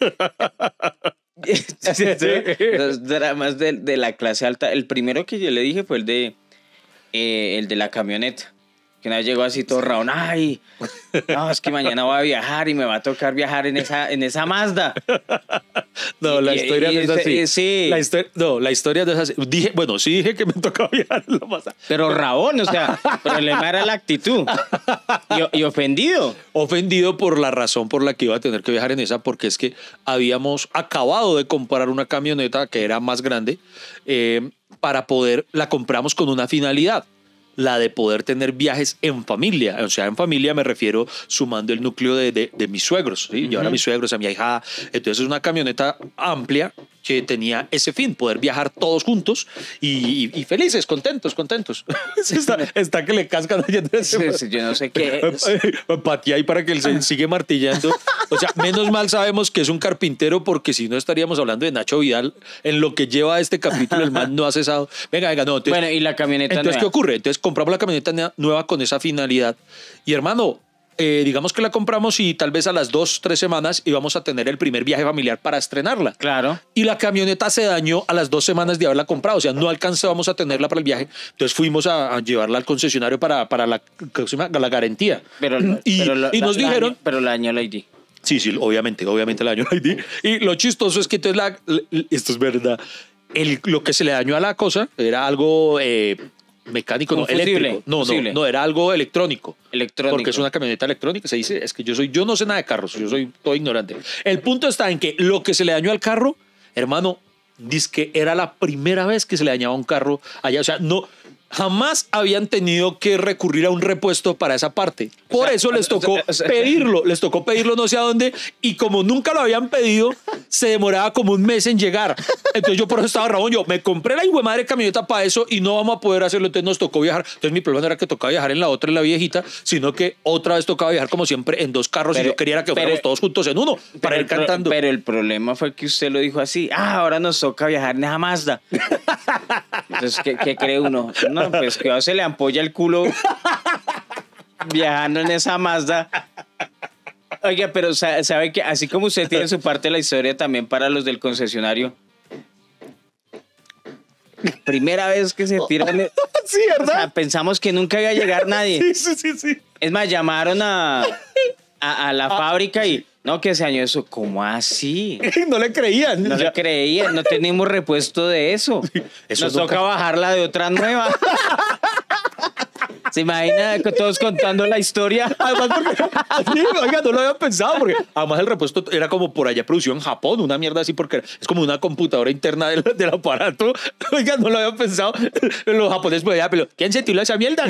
Los dramas de la clase alta. El primero que yo le dije fue el de la camioneta. Que una vez llegó así todo raón. Ay, no, es que mañana voy a viajar y me va a tocar viajar en esa Mazda. No, la historia no es así. Sí. La historia no es así. Dije que me tocaba viajar en la Mazda. Pero rabón, o sea, el problema era la actitud. Y ofendido. Ofendido por la razón por la que iba a tener que viajar en esa, porque es que habíamos acabado de comprar una camioneta que era más grande la compramos con una finalidad. La de poder tener viajes en familia. O sea, en familia me refiero sumando el núcleo de mis suegros, ¿sí? Llevar a mis suegros, a mi ahijada. Entonces es una camioneta amplia que tenía ese fin, poder viajar todos juntos y felices, contentos. está que le cascan. Sí, yo no sé qué es. Patea ahí para que él se sigue martillando. O sea, menos mal sabemos que es un carpintero, porque si no estaríamos hablando de Nacho Vidal. En lo que lleva este capítulo, el man no ha cesado. Venga, no. Entonces, bueno, y la camioneta entonces nueva. ¿Qué ocurre? Entonces compramos la camioneta nueva con esa finalidad. Y hermano, digamos que la compramos y tal vez a las 2-3 semanas íbamos a tener el primer viaje familiar para estrenarla. Claro. Y la camioneta se dañó a las 2 semanas de haberla comprado. O sea, no alcanzábamos a tenerla para el viaje. Entonces fuimos a llevarla al concesionario para la garantía. Pero nos dijeron... Pero la dañó la ID. Sí, obviamente el año ID. Y lo chistoso es que entonces esto es verdad. Lo que se le dañó a la cosa era algo mecánico, no eléctrico. No, era algo electrónico. Porque es una camioneta electrónica. Se dice, es que yo no sé nada de carros, yo soy todo ignorante. El punto está en que lo que se le dañó al carro, hermano, dice que era la primera vez que se le dañaba un carro allá. O sea, jamás habían tenido que recurrir a un repuesto para esa parte. Por eso les tocó pedirlo no sé a dónde, y como nunca lo habían pedido, se demoraba como un mes en llegar. Entonces yo por eso estaba rabón, yo me compré la hijuemadre camioneta para eso y no vamos a poder hacerlo, entonces nos tocó viajar. Entonces mi problema no era que tocaba viajar en la otra, en la viejita, sino que otra vez tocaba viajar como siempre en 2 carros, y yo quería que fuéramos todos juntos en uno para ir cantando. Pero el problema fue que usted lo dijo así, ahora nos toca viajar en esa Mazda. Entonces, ¿qué cree uno? No, pues que se le ampolla el culo viajando en esa Mazda. Oiga, pero sabe que así como usted tiene su parte de la historia, también para los del concesionario. Primera vez que se tiran. Sí, ¿verdad? O sea, pensamos que nunca iba a llegar nadie. Sí. Es más, llamaron a la fábrica y no, que se dañó eso. ¿Cómo así? No le creían. No le creían, no tenemos repuesto de eso. Nos toca bajarla de otra nueva. ¿Se imagina todos contando la historia? Además, oiga, no lo había pensado, porque además el repuesto era como por allá producido en Japón, una mierda así, porque es como una computadora interna del aparato. Oiga, no lo había pensado. Los japoneses, pues, pero ¿quién se tiró esa mierda?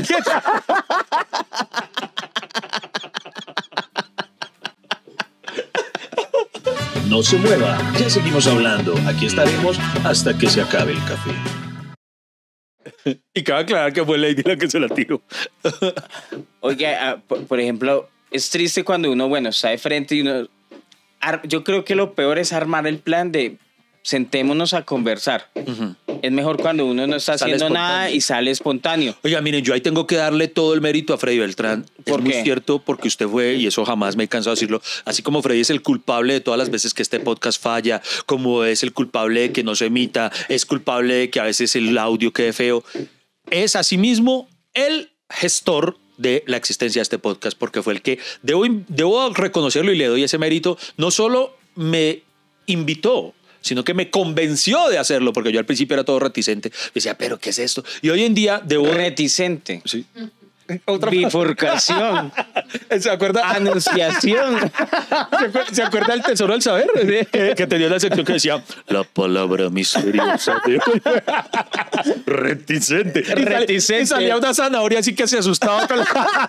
No se mueva, ya seguimos hablando. Aquí estaremos hasta que se acabe el café. Y cabe aclarar que fue Lady la que se la tiró. Oiga, por ejemplo, es triste cuando uno, bueno, está de frente y uno... Yo creo que lo peor es armar el plan de sentémonos a conversar. Es mejor cuando uno no está Sale haciendo nada espontáneo. y sale espontáneo. Oiga, miren, yo ahí tengo que darle todo el mérito a Freddy Beltrán. ¿Por es muy qué? cierto, porque usted fue, y eso jamás me he cansado de decirlo, así como Freddy es el culpable de todas las veces que este podcast falla, como es el culpable de que no se emita, es culpable de que a veces el audio quede feo, es asimismo el gestor de la existencia de este podcast, porque fue el que, debo reconocerlo y le doy ese mérito, no solo me invitó, sino que me convenció de hacerlo, porque yo al principio era todo reticente. Decía, ¿pero qué es esto? Y hoy en día debo... Reticente. Sí. Bifurcación. ¿Se acuerda? Anunciación. ¿Se acuerda del Tesoro del Saber? Que tenía una sección que decía la palabra misteriosa de... Reticente. Reticente. Y salía una zanahoria así que se asustaba con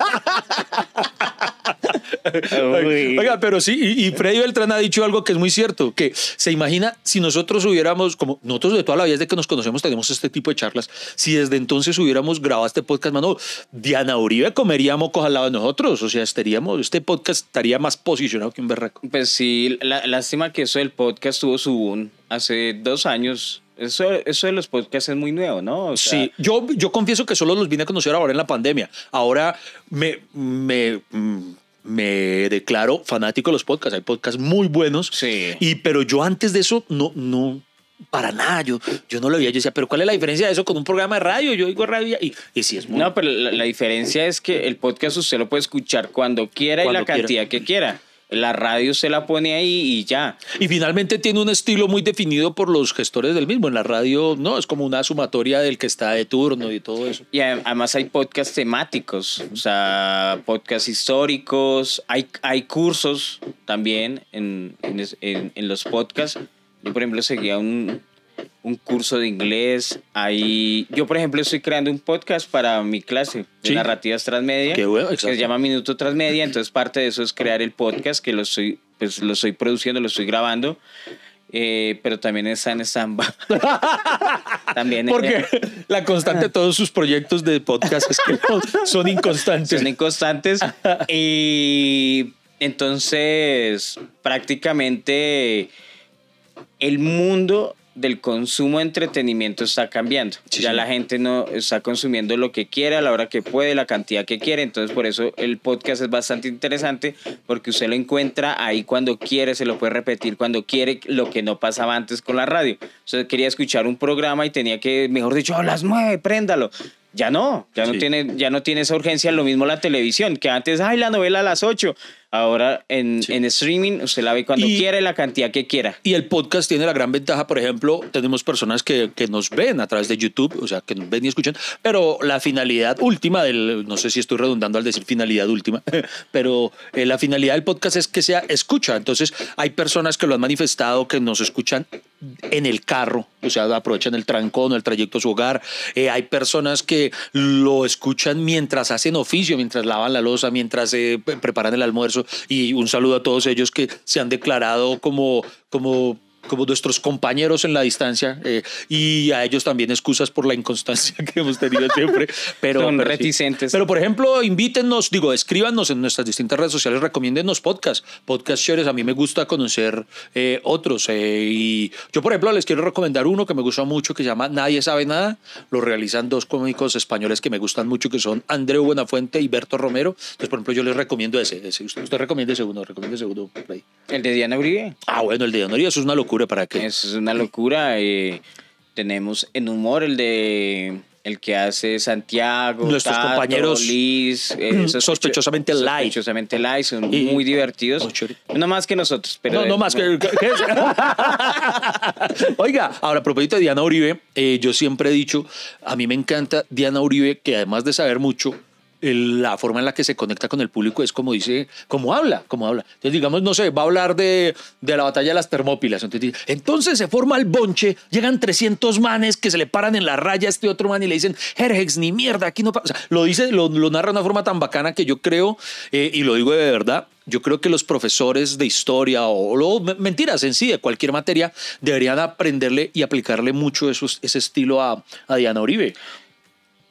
Uy. Oiga, pero sí, y Freddy Beltrán ha dicho algo que es muy cierto, que se imagina si nosotros hubiéramos, como nosotros de toda la vida desde que nos conocemos tenemos este tipo de charlas, si desde entonces hubiéramos grabado este podcast, mano, Diana Uribe comería mocos al lado de nosotros, o sea, este podcast estaría más posicionado que un berraco. Pues sí, lástima que eso del podcast tuvo su boom hace 2 años. Eso de los podcasts es muy nuevo, ¿no? O sea, Sí, yo confieso que solo los vine a conocer ahora en la pandemia. Ahora me declaro fanático de los podcasts. Hay podcasts muy buenos. Sí. Pero yo antes de eso no para nada. Yo no lo veía. Yo decía, pero ¿cuál es la diferencia de eso con un programa de radio? Yo oigo radio y sí es muy... No, pero la diferencia es que el podcast usted lo puede escuchar cuando quiera y Cuando la cantidad que quiera. La radio se la pone ahí y ya. Y finalmente tiene un estilo muy definido por los gestores del mismo. En la radio, no, es como una sumatoria del que está de turno y todo eso. Y además hay podcasts temáticos, o sea, podcasts históricos, hay cursos también en los podcasts. Yo, por ejemplo, seguía un curso de inglés. Yo, por ejemplo, estoy creando un podcast para mi clase de Sí. narrativas transmedia. Qué bueno, que exacto. se llama Minuto Transmedia. Entonces, parte de eso es crear el podcast, que lo estoy produciendo, lo estoy grabando. Pero también está en stand-by. También Porque la constante de todos sus proyectos de podcast es que son inconstantes. son inconstantes. Y entonces, prácticamente el mundo del consumo de entretenimiento está cambiando. Sí, ya sí. la gente no está consumiendo lo que quiere, a la hora que puede, la cantidad que quiere. Entonces, por eso el podcast es bastante interesante, porque usted lo encuentra ahí cuando quiere, se lo puede repetir cuando quiere, lo que no pasaba antes con la radio. Usted quería escuchar un programa y tenía que, mejor dicho, a las 9, préndalo. Ya no Sí. tiene esa urgencia. Lo mismo la televisión, que antes, la novela a las 8. Ahora en streaming usted la ve cuando quiere, la cantidad que quiera. Y el podcast tiene la gran ventaja, por ejemplo, tenemos personas que nos ven a través de YouTube, o sea, que nos ven y escuchan, pero la finalidad última no sé si estoy redundando al decir finalidad última, pero la finalidad del podcast es que sea escucha. Entonces, hay personas que lo han manifestado, que nos escuchan en el carro, o sea, aprovechan el trancón o el trayecto a su hogar. Hay personas que lo escuchan mientras hacen oficio, mientras lavan la loza, mientras preparan el almuerzo. Y un saludo a todos ellos que se han declarado como nuestros compañeros en la distancia, y a ellos también excusas por la inconstancia que hemos tenido siempre. Son sí. reticentes. Pero, por ejemplo, invítennos, escríbanos en nuestras distintas redes sociales, recomiéndennos podcast shares. A mí me gusta conocer otros. Y yo, por ejemplo, les quiero recomendar uno que me gusta mucho, que se llama Nadie Sabe Nada. Lo realizan 2 cómicos españoles que me gustan mucho, que son Andreu Buenafuente y Berto Romero. Entonces, por ejemplo, yo les recomiendo ese. Usted recomiende ese uno, por ahí. El de Diana Uribe. Bueno, el de Diana Uribe, eso es una locura. ¿Para qué? Eso es una locura. Tenemos en humor el que hace Santiago, Nuestros Tato, compañeros Liz, sospechosamente light. Sospechosamente light, son Y- muy divertidos. Muy chévere. No más que nosotros, pero No más que... Oiga, ahora a propósito de Diana Uribe, yo siempre he dicho, a mí me encanta Diana Uribe, que además de saber mucho, la forma en la que se conecta con el público es como dice, como habla. Entonces, digamos, no sé, va a hablar de la batalla de las Termópilas. Entonces se forma el bonche, llegan 300 manes que se le paran en la raya a este otro man y le dicen, Jerjex, ni mierda, aquí no pasa. O sea, lo narra de una forma tan bacana que yo creo, y lo digo de verdad, yo creo que los profesores de historia mentiras en sí, de cualquier materia, deberían aprenderle y aplicarle mucho ese estilo a Diana Uribe.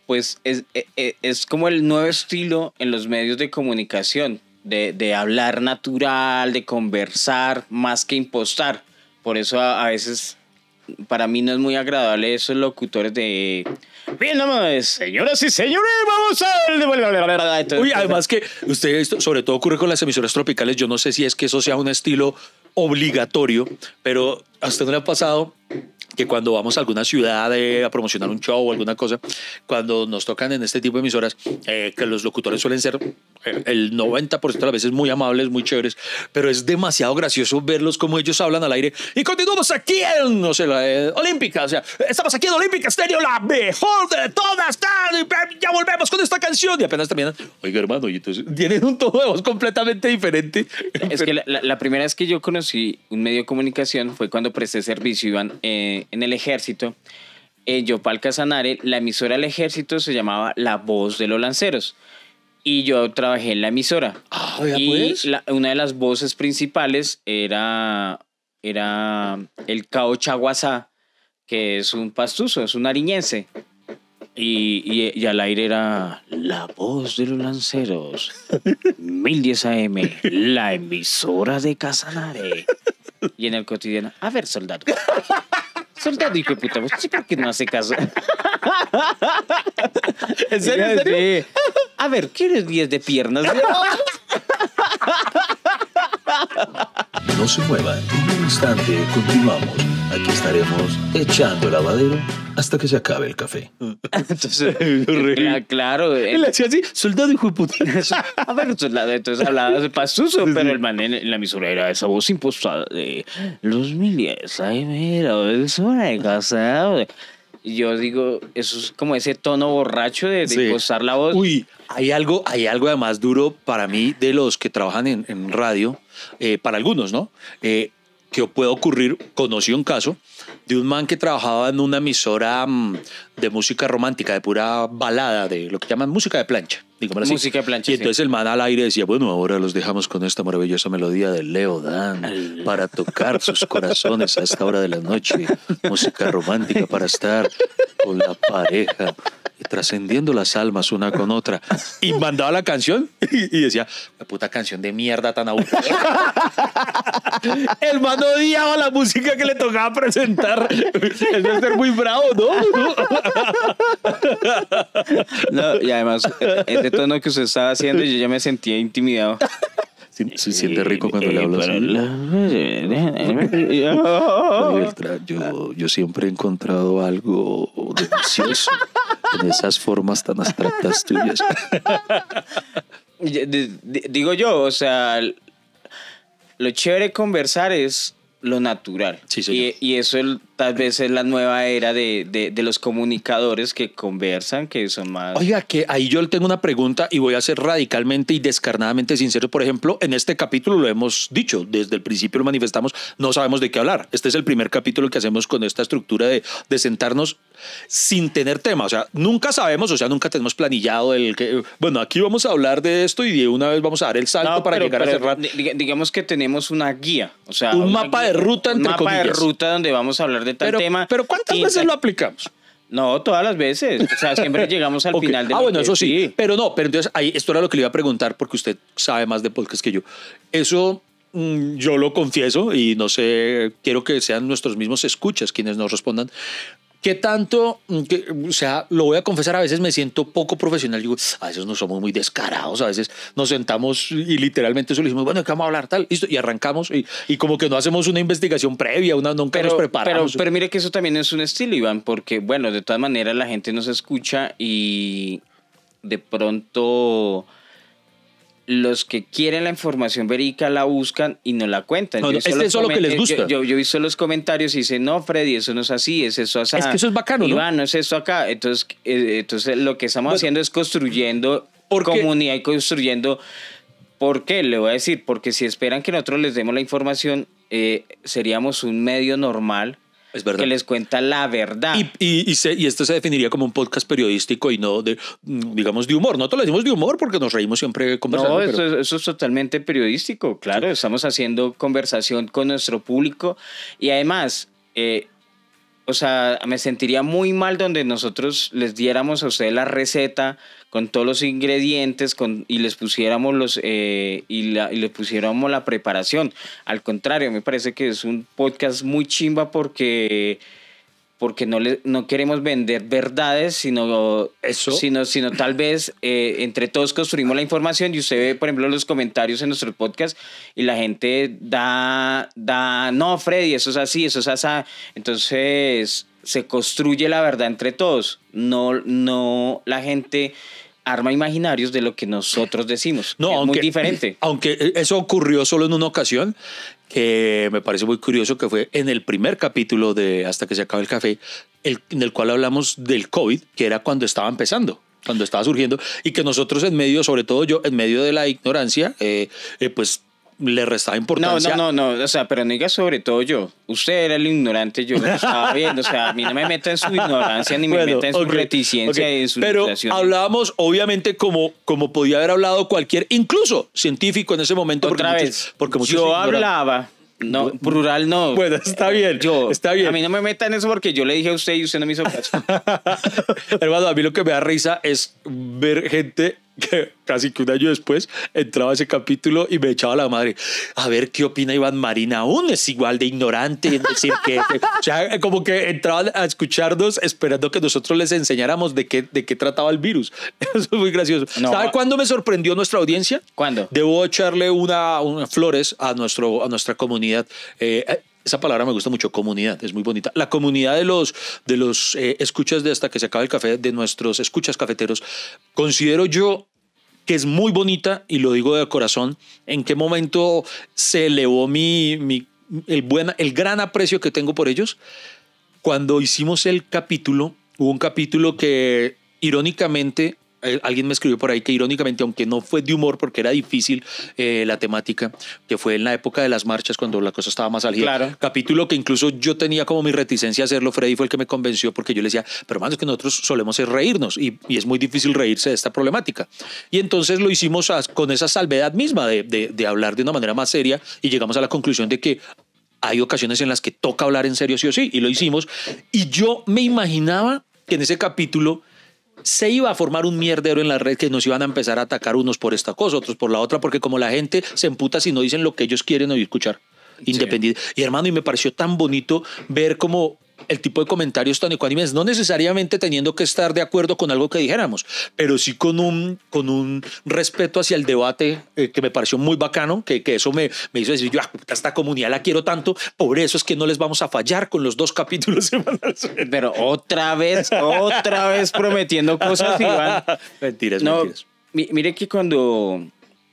Pues es como el nuevo estilo en los medios de comunicación, de hablar natural, de conversar, más que impostar. Por eso a veces para mí no es muy agradable esos locutores de... Bien, nomás, señoras y señores, vamos a... Entonces, Uy, además que esto sobre todo ocurre con las emisoras tropicales. Yo no sé si es que eso sea un estilo obligatorio, pero a usted no le ha pasado que cuando vamos a alguna ciudad a promocionar un show o alguna cosa, cuando nos tocan en este tipo de emisoras, que los locutores suelen ser el 90% de las veces muy amables, muy chéveres, pero es demasiado gracioso verlos como ellos hablan al aire. Y continuamos aquí en, no sé, la Olímpica, o sea, estamos aquí en Olímpica Estéreo, la mejor de todas, ya volvemos con esta canción. Y apenas terminan, oiga hermano, y entonces tienen un tono de voz completamente diferente. es que la primera vez que yo conocí un medio de comunicación fue cuando presté servicio, Iván, en el ejército, en Yopal Casanare. La emisora del ejército se llamaba La Voz de los Lanceros y yo trabajé en la emisora. Y pues. una de las voces principales era el Cao Chaguazá, que es un pastuso, es un nariñense. Y al aire era La Voz de los Lanceros, 1010 AM, la emisora de Casanare. Y en el cotidiano, a ver, soldado. Soldado, hijo de puta, ¿sí por qué no hace caso? ¿En serio? ¿En serio? Sí. A ver, ¿quieres 10 de piernas? No se muevan, en un instante continuamos. Aquí estaremos echando el lavadero hasta que se acabe el café. Entonces, claro. Él hacía así, soldado hijo de puta. A ver, entonces hablaba de pastuso, pero el man en la emisora era esa voz impostada de los 1010, ay, mira, es hora de casado. Y yo digo, eso es como ese tono borracho de Sí. impostar la voz. Uy, hay algo además duro para mí de los que trabajan en radio, para algunos, ¿no? Que puede ocurrir, conocí un caso de un man que trabajaba en una emisora de música romántica, de pura balada, de lo que llaman música de plancha, digámoslo así. Música de plancha, Y sí. entonces el man al aire decía, bueno, ahora los dejamos con esta maravillosa melodía de Leo Dan para tocar sus corazones a esta hora de la noche. Música romántica para estar con la pareja y trascendiendo las almas una con otra. Y mandaba la canción y decía, la puta canción de mierda tan aburrida. El man odiaba la música que le tocaba presentar. Es de ser muy bravo, ¿no? No, y además, ese tono que usted estaba haciendo, yo ya me sentía intimidado. Se siente rico cuando le hablas así. Yo siempre he encontrado algo delicioso en esas formas tan abstractas tuyas. Digo yo, o sea, lo chévere de conversar es lo natural. Sí, señor. Y eso tal vez es la nueva era de los comunicadores que conversan, que son más... Oiga, que ahí yo tengo una pregunta y voy a ser radicalmente y descarnadamente sincero. Por ejemplo, en este capítulo lo hemos dicho, desde el principio lo manifestamos, no sabemos de qué hablar. Este es el primer capítulo que hacemos con esta estructura de sentarnos sin tener tema. O sea, nunca sabemos, o sea, nunca tenemos planillado el que, bueno, aquí vamos a hablar de esto y de una vez vamos a dar el salto No, para llegar a cerrar. Digamos que tenemos una guía, o sea... Un una mapa guía, de ruta, un entre mapa de comillas. ruta donde vamos a hablar de tal tema. Pero ¿cuántas y- veces lo aplicamos? No, todas las veces. O sea, siempre llegamos al Ok. final de... Bueno, eso sí. Pero no, pero entonces ahí, esto era lo que le iba a preguntar porque usted sabe más de podcast que yo. Eso yo lo confieso y no sé, quiero que sean nuestros mismos escuchas quienes nos respondan. ¿Qué tanto? O sea, lo voy a confesar, a veces me siento poco profesional. Digo, a veces no somos muy descarados, a veces nos sentamos y literalmente eso le decimos, bueno, ¿qué vamos a hablar? Tal, listo, y arrancamos y como que no hacemos una investigación previa, nunca nos preparamos. Pero mire que eso también es un estilo, Iván, porque, bueno, de todas maneras la gente nos escucha y de pronto los que quieren la información verídica la buscan y no la cuentan. No, Yo no, he visto es los eso lo que les gusta. Yo he visto los comentarios y dicen, no, Freddy, eso no es así, es eso así. Es que eso es bacano, ¿no? Iván, no es esto acá. Entonces lo que estamos Bueno, haciendo es construyendo porque- comunidad y construyendo... ¿Por qué? Le voy a decir, porque si esperan que nosotros les demos la información, seríamos un medio normal Es verdad. que les cuenta la verdad. Y esto se definiría como un podcast periodístico y no de, digamos, de humor. Nosotros le decimos de humor porque nos reímos siempre conversando. No, pero- eso es totalmente periodístico, claro. Estamos haciendo conversación con nuestro público y además, o sea, me sentiría muy mal donde nosotros les diéramos a ustedes la receta con todos los ingredientes y les pusiéramos y les pusiéramos la preparación. Al contrario, me parece que es un podcast muy chimba porque no queremos vender verdades, sino tal vez entre todos construimos la información y usted ve, por ejemplo, los comentarios en nuestro podcast y la gente no, Freddy, eso es así, eso es así. Entonces se construye la verdad entre todos, no la gente arma imaginarios de lo que nosotros decimos. No, es muy diferente. Aunque eso ocurrió solo en una ocasión, que me parece muy curioso, que fue en el primer capítulo de Hasta que se acabe el café, en el cual hablamos del COVID, que era cuando estaba empezando, cuando estaba surgiendo, y que nosotros en medio, sobre todo yo, en medio de la ignorancia, pues le restaba importancia. No, o sea, pero no diga sobre todo yo. Usted era el ignorante, yo lo estaba viendo. O sea, a mí no me meta en su ignorancia, ni me meta en su reticencia y en su Pero inflación. hablábamos, obviamente, como podía haber hablado cualquier, incluso científico en ese momento. Otra vez, yo hablaba. No, plural no. Bueno, está bien. Está bien. A mí no me meta en eso porque yo le dije a usted y usted no me hizo caso. Hermano, a mí lo que me da risa es ver gente que casi que un año después entraba a ese capítulo y me echaba la madre. A ver qué opina Iván Marín. Aún es igual de ignorante en decir que... O sea, como que entraban a escucharnos esperando que nosotros les enseñáramos de qué trataba el virus. Eso es muy gracioso. No. ¿Sabe cuándo me sorprendió nuestra audiencia? ¿Cuándo? Debo echarle una flores a nuestra comunidad. Esa palabra me gusta mucho, comunidad, es muy bonita. La comunidad de los escuchas de Hasta que se acabe el café, de nuestros escuchas cafeteros, considero yo que es muy bonita, y lo digo de corazón. ¿En qué momento se elevó el gran aprecio que tengo por ellos? Cuando hicimos el capítulo, hubo un capítulo que irónicamente... Alguien me escribió por ahí que irónicamente, aunque no fue de humor porque era difícil la temática, que fue en la época de las marchas cuando la cosa estaba más álgida. Claro. Capítulo que incluso yo tenía como mi reticencia a hacerlo. Freddy fue el que me convenció porque yo le decía, pero hermano, es que nosotros solemos reírnos y es muy difícil reírse de esta problemática. Y entonces lo hicimos con esa salvedad misma de hablar de una manera más seria, y llegamos a la conclusión de que hay ocasiones en las que toca hablar en serio sí o sí, y lo hicimos. Y yo me imaginaba que en ese capítulo se iba a formar un mierdero en la red, que nos iban a empezar a atacar unos por esta cosa, otros por la otra, porque como la gente se emputa si no dicen lo que ellos quieren oír escuchar, independiente. Sí. Y hermano, y me pareció tan bonito ver como el tipo de comentarios tan ecuánimes, no necesariamente teniendo que estar de acuerdo con algo que dijéramos, pero sí con un respeto hacia el debate que me pareció muy bacano, que eso me hizo decir, yo esta comunidad la quiero tanto, por eso es que no les vamos a fallar con los 2 capítulos semanales. Pero otra vez prometiendo cosas, Iván. Mentiras. Mire que cuando,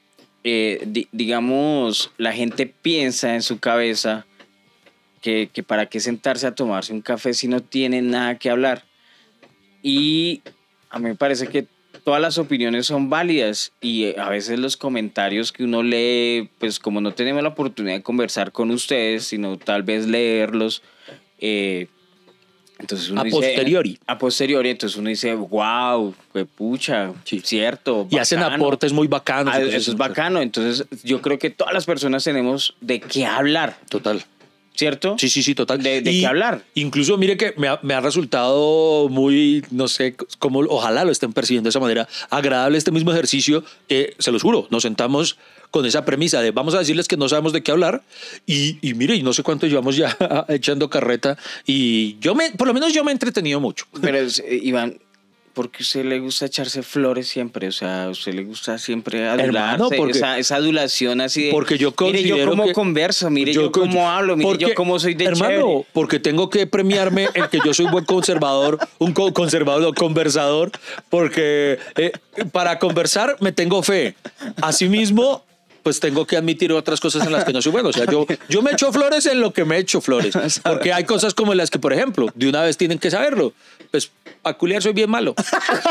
digamos, la gente piensa en su cabeza que para qué sentarse a tomarse un café si no tiene nada que hablar. Y a mí me parece que todas las opiniones son válidas, y a veces los comentarios que uno lee, pues como no tenemos la oportunidad de conversar con ustedes, sino tal vez leerlos, entonces uno a posteriori, entonces uno dice, wow, qué pucha, sí. Cierto. Y bacano. Hacen aportes muy bacanos. Eso es bacano. Entonces yo creo que todas las personas tenemos de qué hablar. Total. ¿Cierto? Sí, total. ¿De qué hablar? Incluso, mire que me ha resultado muy, no sé, cómo, ojalá lo estén percibiendo de esa manera, agradable este mismo ejercicio, que se los juro, nos sentamos con esa premisa de vamos a decirles que no sabemos de qué hablar, y mire, y no sé cuánto llevamos ya echando carreta, y por lo menos yo me he entretenido mucho. Pero, Iván, ¿por qué a usted le gusta echarse flores siempre? O sea, a usted le gusta siempre adularse, esa adulación así de... Porque yo considero mire yo cómo converso, mire yo cómo hablo, mire yo cómo soy de hermano, chévere. Porque tengo que premiarme el que yo soy buen conservador, conversador, porque para conversar me tengo fe. Asimismo, pues tengo que admitir otras cosas en las que no soy bueno. O sea, yo me echo flores en lo que me echo flores. Porque hay cosas como las que, por ejemplo, de una vez tienen que saberlo. Pues, a culiar soy bien malo.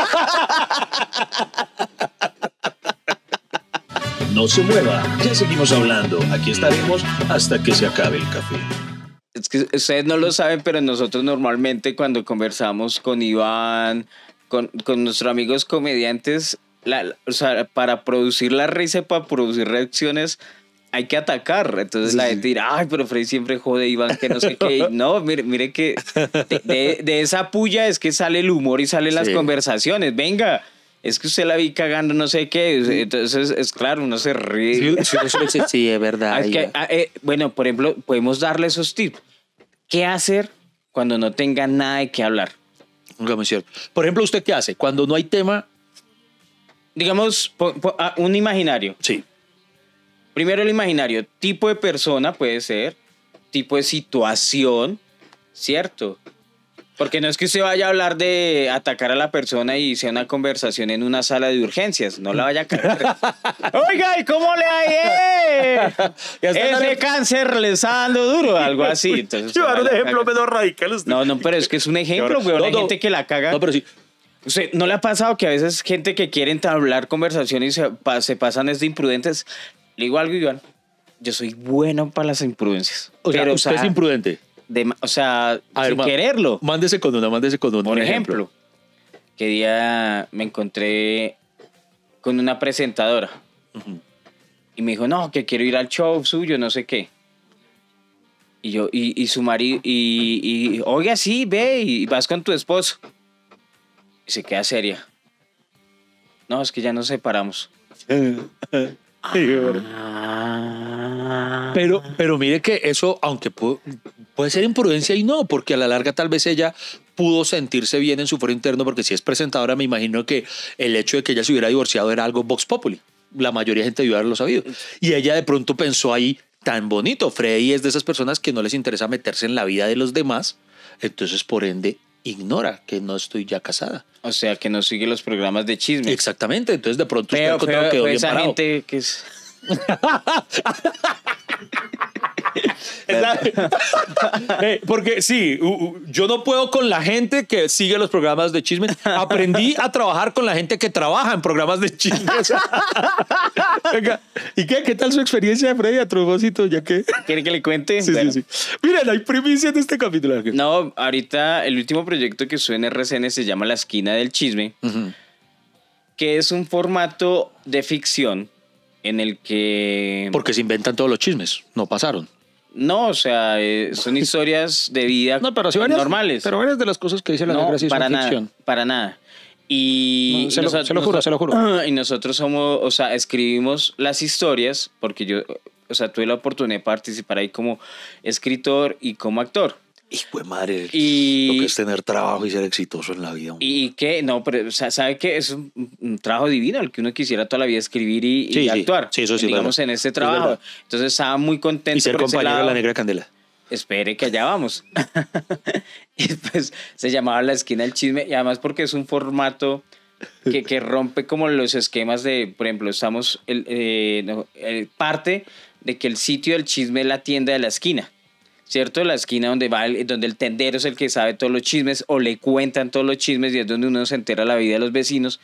No se mueva, ya seguimos hablando. Aquí estaremos hasta que se acabe el café. Es que ustedes no lo saben, pero nosotros normalmente cuando conversamos con Iván, con nuestros amigos comediantes, o sea, para producir la risa, para producir reacciones, hay que atacar. Entonces la gente dirá, ay, pero Freddy siempre jode, Iván, que no sé qué. No, mire que de esa puya es que sale el humor y salen las conversaciones. Venga, es que usted la vi cagando no sé qué. Entonces, es claro, uno se ríe. Sí, es verdad. Es que, bueno, por ejemplo, podemos darle esos tips. ¿Qué hacer cuando no tenga nada de qué hablar? Por ejemplo, ¿usted qué hace? Cuando no hay tema... Digamos, un imaginario. Sí. Primero el imaginario. Tipo de persona puede ser, tipo de situación, ¿cierto? Porque no es que usted vaya a hablar de atacar a la persona y sea una conversación en una sala de urgencias. No la vaya a caer. Oiga, ¿y cómo le hay? Ese cáncer le está dando duro, algo así. Entonces, un ejemplo menos radical. No, pero es que es un ejemplo, güey. Hay gente que la caga. No, pero sí. ¿Usted no le ha pasado que a veces gente que quiere entablar conversaciones y se pasan de imprudentes? Le digo algo, Iván. Yo soy bueno para las imprudencias. O sea, usted es imprudente. Sin quererlo. Mándese con una. Por ejemplo, que día me encontré con una presentadora. Y me dijo, no, que quiero ir al show suyo, no sé qué. Y yo, y su marido, oiga, sí, ve, y vas con tu esposo. Y se queda seria. No, es que ya nos separamos. Pero mire que eso, aunque puede ser imprudencia y no, porque a la larga tal vez ella pudo sentirse bien en su foro interno, porque si es presentadora me imagino que el hecho de que ella se hubiera divorciado era algo vox populi. La mayoría de gente debió haberlo sabido. Y ella de pronto pensó ahí, tan bonito, Freddy es de esas personas que no les interesa meterse en la vida de los demás, entonces por ende ignora que no estoy ya casada. O sea, que no sigue los programas de chisme. Exactamente, entonces de pronto usted ha encontrado que esa parado. Gente que es... Porque sí, yo no puedo con la gente que sigue los programas de chisme. Aprendí a trabajar con la gente que trabaja en programas de chisme. Venga, ¿y qué tal su experiencia, Freddy, a propósito? Ya que... ¿Quiere que le cuente? Sí, bueno. Sí. Miren, hay primicias de este capítulo. No, ahorita el último proyecto que sube en RCN se llama La Esquina del Chisme, que es un formato de ficción en el que... Porque se inventan todos los chismes, no pasaron. No, o sea, son historias de vida normales. Pero varias de las cosas que dice la negra sí son ficción. Para nada. Y se lo juro. Y nosotros somos, o sea, escribimos las historias, porque yo, o sea, tuve la oportunidad de participar ahí como escritor y como actor. Hijo de madre, lo que es tener trabajo y ser exitoso en la vida. Y que, no, pero o sea, sabe que es un trabajo divino, el que uno quisiera toda la vida escribir y actuar. Sí, eso sí. Digamos, en este trabajo. Entonces estaba muy contento. Y ser compañero de la Negra Candela. Espere que allá vamos. Y pues se llamaba La Esquina del Chisme, y además porque es un formato que rompe como los esquemas de, por ejemplo, estamos parte de que el sitio del chisme es la tienda de la esquina. ¿Cierto? La esquina donde el tendero es el que sabe todos los chismes o le cuentan todos los chismes y es donde uno se entera la vida de los vecinos.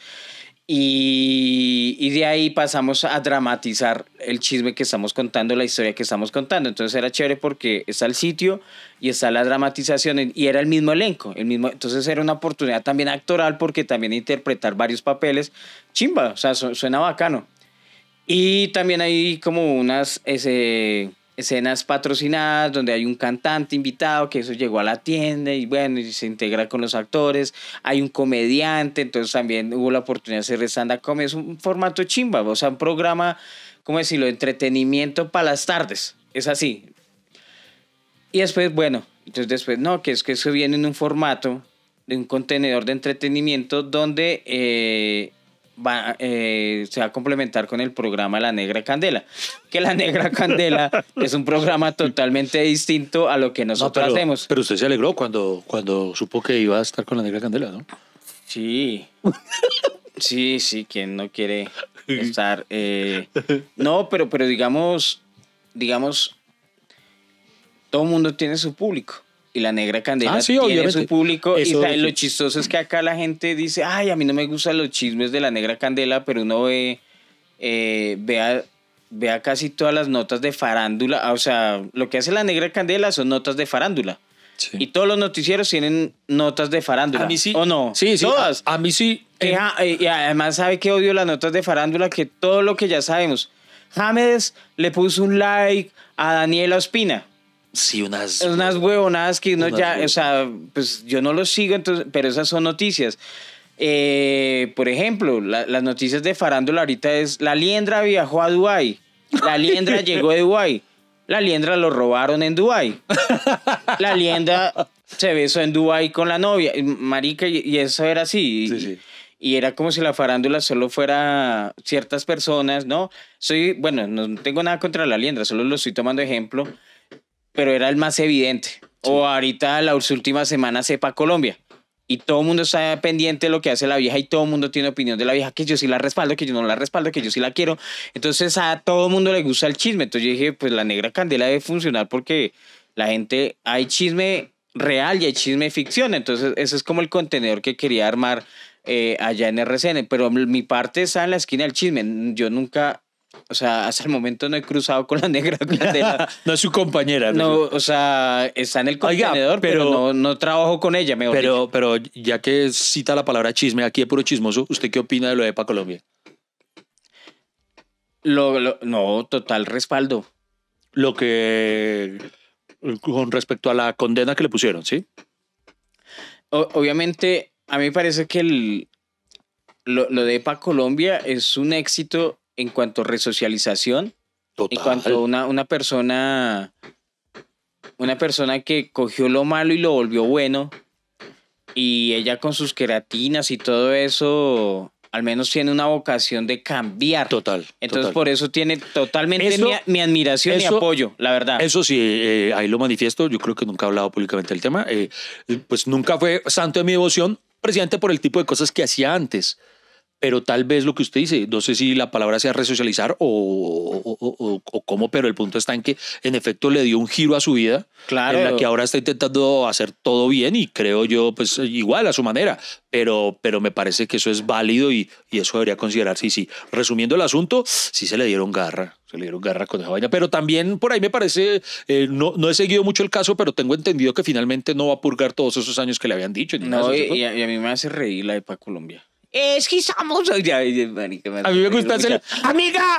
Y de ahí pasamos a dramatizar el chisme que estamos contando, la historia que estamos contando. Entonces era chévere porque está el sitio y está la dramatización y era el mismo elenco. Entonces era una oportunidad también actoral porque también interpretar varios papeles. Chimba, o sea, suena bacano. Y también hay como unas... escenas patrocinadas donde hay un cantante invitado que eso llegó a la tienda y bueno, y se integra con los actores, hay un comediante, entonces también hubo la oportunidad de hacer stand-up comedy, es un formato chimba, o sea, un programa, ¿cómo decirlo?, de entretenimiento para las tardes, es así. Y después, bueno, no, que es que eso viene en un formato de un contenedor de entretenimiento donde se va a complementar con el programa La Negra Candela, que La Negra Candela es un programa totalmente distinto a lo que nosotros hacemos. Pero usted se alegró cuando supo que iba a estar con La Negra Candela, ¿no? Sí. Sí, quien no quiere estar. No, pero digamos, todo el mundo tiene su público. Y La Negra Candela tiene su público. Y lo chistoso es que acá la gente dice, ay, a mí no me gustan los chismes de La Negra Candela, pero uno ve a casi todas las notas de farándula. O sea, lo que hace La Negra Candela son notas de farándula. Sí. Y todos los noticieros tienen notas de farándula. A mí sí. ¿O no? Sí, todas. A mí sí. Y además, ¿sabe qué odio las notas de farándula? Que todo lo que ya sabemos. James le puso un like a Daniela Ospina. Sí, unas huevonadas que uno unas ya, huevonadas. o sea, pues yo no lo sigo, entonces, pero esas son noticias. Por ejemplo, las noticias de farándula ahorita es: la Liendra viajó a Dubái, la Liendra llegó de Dubái, la Liendra lo robaron en Dubái, la Liendra se besó en Dubái con la novia, marica, y eso era así. Sí, sí. Y era como si la farándula solo fuera ciertas personas, ¿no? Bueno, no tengo nada contra la Liendra, solo lo estoy tomando ejemplo, pero era el más evidente. Sí. O ahorita las últimas semanas Cepa Colombia. Y todo el mundo está pendiente de lo que hace la vieja y todo el mundo tiene opinión de la vieja, que yo sí la respaldo, que yo no la respaldo, que yo sí la quiero. Entonces a todo el mundo le gusta el chisme. Entonces yo dije, pues la Negra Candela debe funcionar porque la gente, hay chisme real y hay chisme ficción. Entonces ese es como el contenedor que quería armar allá en RCN. Pero mi parte está en la esquina del chisme. Yo nunca... O sea, hasta el momento no he cruzado con la Negra Candela. No es su compañera. No, o sea, está en el contenedor, pero no trabajo con ella, mejor dicho. Pero ya que cita la palabra chisme, aquí es puro chismoso, ¿usted qué opina de lo de EPA Colombia? No, total respaldo. Lo que... Con respecto a la condena que le pusieron, ¿sí? Obviamente, a mí me parece que lo de EPA Colombia es un éxito en cuanto a resocialización. Total. En cuanto a una persona que cogió lo malo y lo volvió bueno, y ella con sus queratinas y todo eso, al menos tiene una vocación de cambiar. Total. Entonces total. Por eso tiene totalmente mi admiración y apoyo, la verdad. Eso sí, ahí lo manifiesto. Yo creo que nunca he hablado públicamente del tema. Pues nunca fue santo de mi devoción, precisamente por el tipo de cosas que hacía antes. Pero tal vez lo que usted dice, no sé si la palabra sea resocializar o cómo, pero el punto está en que en efecto le dio un giro a su vida, claro, en la que ahora está intentando hacer todo bien y creo yo pues igual a su manera, pero me parece que eso es válido y eso debería considerarse. Y sí, resumiendo el asunto, sí se le dieron garra con esa vaina, pero también por ahí me parece, no he seguido mucho el caso, pero tengo entendido que finalmente no va a purgar todos esos años que le habían dicho. No, y a mí me hace reír la EPA Colombia. Es que estamos... A mí me gusta hacer... ¡Amiga!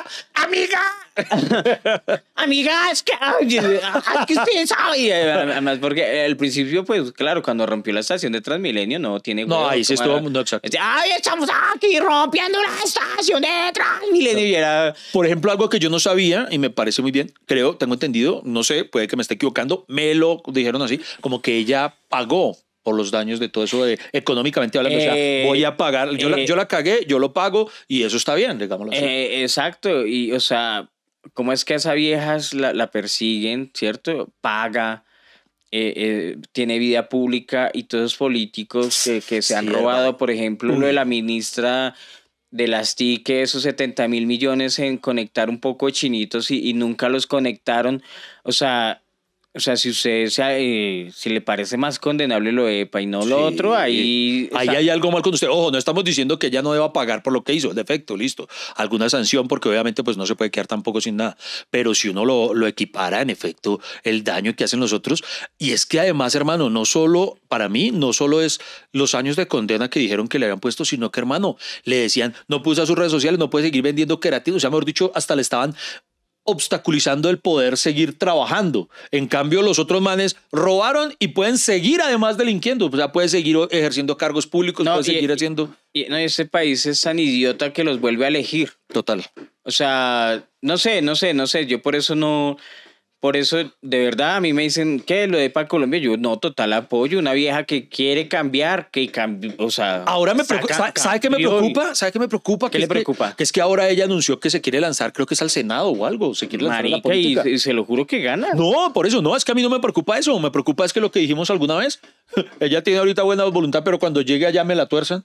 Amiga, es que usted sabe. Además, porque al principio, pues claro, cuando rompió la estación de Transmilenio, no tiene... No, ahí sí estuvo... No, exacto. ¡Ay, estamos aquí rompiendo la estación de Transmilenio! Y era... Por ejemplo, algo que yo no sabía y me parece muy bien, tengo entendido, no sé, puede que me esté equivocando, me lo dijeron así, como que ella pagó por los daños de todo eso, económicamente hablando. O sea, voy a pagar, yo la cagué, yo lo pago y eso está bien, digámoslo así. Exacto, y o sea, ¿cómo es que a esa vieja la persiguen, cierto? Paga, tiene vida pública y todos los políticos que se han robado, por ejemplo, lo de la ministra de las TIC, esos 70 mil millones en conectar un poco de chinitos y nunca los conectaron. O sea, si usted si le parece más condenable lo de EPA y no lo otro, ahí... Ahí hay algo mal con usted. Ojo, no estamos diciendo que ella no deba pagar por lo que hizo. Defecto, listo. Alguna sanción, porque obviamente pues no se puede quedar tampoco sin nada. Pero si uno lo equipara, en efecto, el daño que hacen los otros. Y es que además, hermano, no solo, para mí, no solo es los años de condena que dijeron que le habían puesto, sino que, hermano, le decían, no puede usar sus redes sociales, no puede seguir vendiendo queratina. O sea, mejor dicho, hasta le estaban obstaculizando el poder seguir trabajando. En cambio, los otros manes robaron y pueden seguir además delinquiendo. O sea, puede seguir ejerciendo cargos públicos, puede seguir haciendo... Este país es tan idiota que los vuelve a elegir. Total. O sea, no sé. Yo por eso no... Por eso, de verdad, a mí me dicen, ¿qué? Lo de EPA Colombia. Yo, no, total apoyo. Una vieja que quiere cambiar, o sea... Ahora me preocupa, ¿sabe qué me preocupa? ¿Sabe qué me preocupa? ¿Qué le preocupa? Que es que ahora ella anunció que se quiere lanzar, creo que es al Senado o algo. Se quiere lanzar a la política. Y se lo juro que gana. No, por eso no, es que a mí no me preocupa eso. Me preocupa es que lo que dijimos alguna vez, ella tiene ahorita buena voluntad, pero cuando llegue allá me la tuerzan.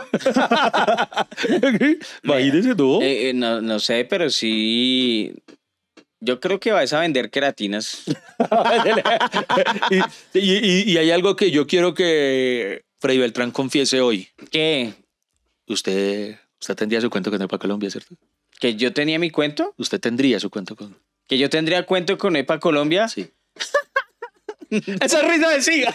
Imagínese, ¿no? No sé, pero sí... Yo creo que vas a vender queratinas. y hay algo que yo quiero que Freddy Beltrán confiese hoy. ¿Qué? Usted tendría su cuento con EPA Colombia, ¿cierto? ¿Que yo tenía mi cuento? Usted tendría su cuento con... ¿Que yo tendría cuento con EPA Colombia? Sí. Esa risa de sí.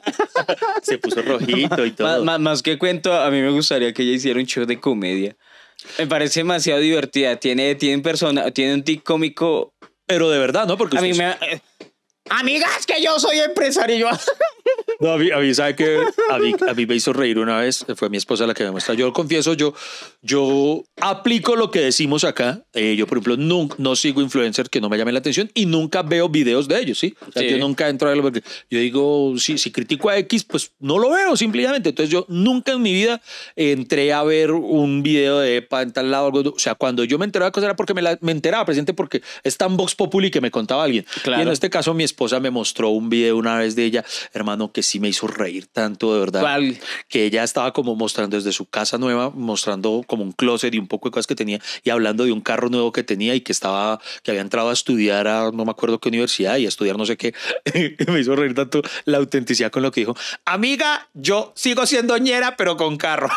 Se puso rojito y todo. Más que cuento, a mí me gustaría que ella hiciera un show de comedia. Me parece demasiado divertida. Tiene un tic cómico. Pero de verdad, ¿no? Porque A mí me... Amigas, que yo soy empresario. No, a mí sabe que a mí me hizo reír una vez, fue mi esposa la que me muestra. Yo confieso, yo aplico lo que decimos acá. Yo, por ejemplo, no sigo influencers que no me llamen la atención y nunca veo videos de ellos, ¿sí? O sea, Sí. yo nunca entro a verlo porque yo digo, si critico a X, pues no lo veo simplemente. Entonces yo nunca en mi vida entré a ver un video de EPA en tal lado. Algo. O sea, cuando yo me enteraba de cosas era porque me enteraba, presidente, porque es tan Vox Populi que me contaba alguien. Claro. Y en este caso mi esposa me mostró un video una vez de ella, hermano, que sí me hizo reír tanto, de verdad. ¿Cuál? Que ella estaba como mostrando desde su casa nueva, mostrando como un closet y un poco de cosas que tenía y hablando de un carro nuevo que tenía y que había entrado a estudiar a no me acuerdo qué universidad y a estudiar no sé qué. Me hizo reír tanto la autenticidad con lo que dijo. Amiga, yo sigo siendo ñera, pero con carro.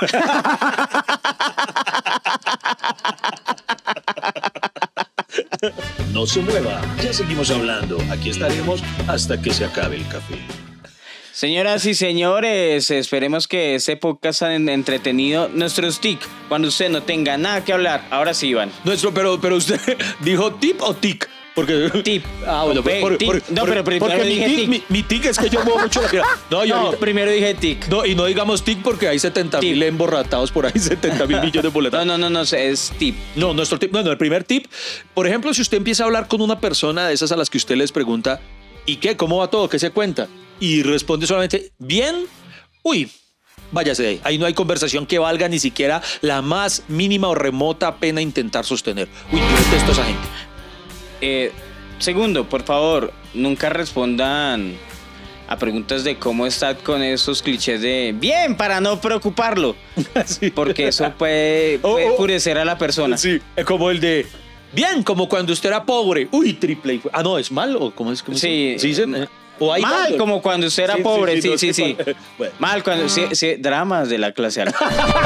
No se mueva, ya seguimos hablando. Aquí estaremos hasta que se acabe el café. Señoras y señores, esperemos que este podcast haya entretenido nuestros tics. Cuando usted no tenga nada que hablar, ahora sí, Iván. Pero usted dijo tip o tic. Porque Tip. bueno, Tic. No, pero primero porque dije tic. mi tic es que yo muevo mucho la mira. No, primero dije tic. No, y no digamos tic porque hay 70,000 Tip. emborratados por ahí, 70,000 millones de boletas. No, es tip. No, nuestro tip, el primer tip, por ejemplo, si usted empieza a hablar con una persona de esas a las que usted les pregunta, ¿y qué? ¿Cómo va todo? ¿Qué se cuenta? Y responde solamente, bien, uy, váyase de ahí. Ahí no hay conversación que valga ni siquiera la más mínima o remota pena intentar sostener. Uy, yo detesto a esa gente. Segundo, por favor, nunca respondan a preguntas de cómo está con esos clichés de bien para no preocuparlo. Sí. Porque eso puede enfurecer a la persona. Sí, es como el de, bien, como cuando usted era pobre. Uy, triple. Ah, no, es mal o cómo es. ¿Cómo Sí. ¿Sí dicen? O hay Mal, mal. como cuando usted era pobre, sí. Bueno. Mal, cuando sí, dramas de la clase alta.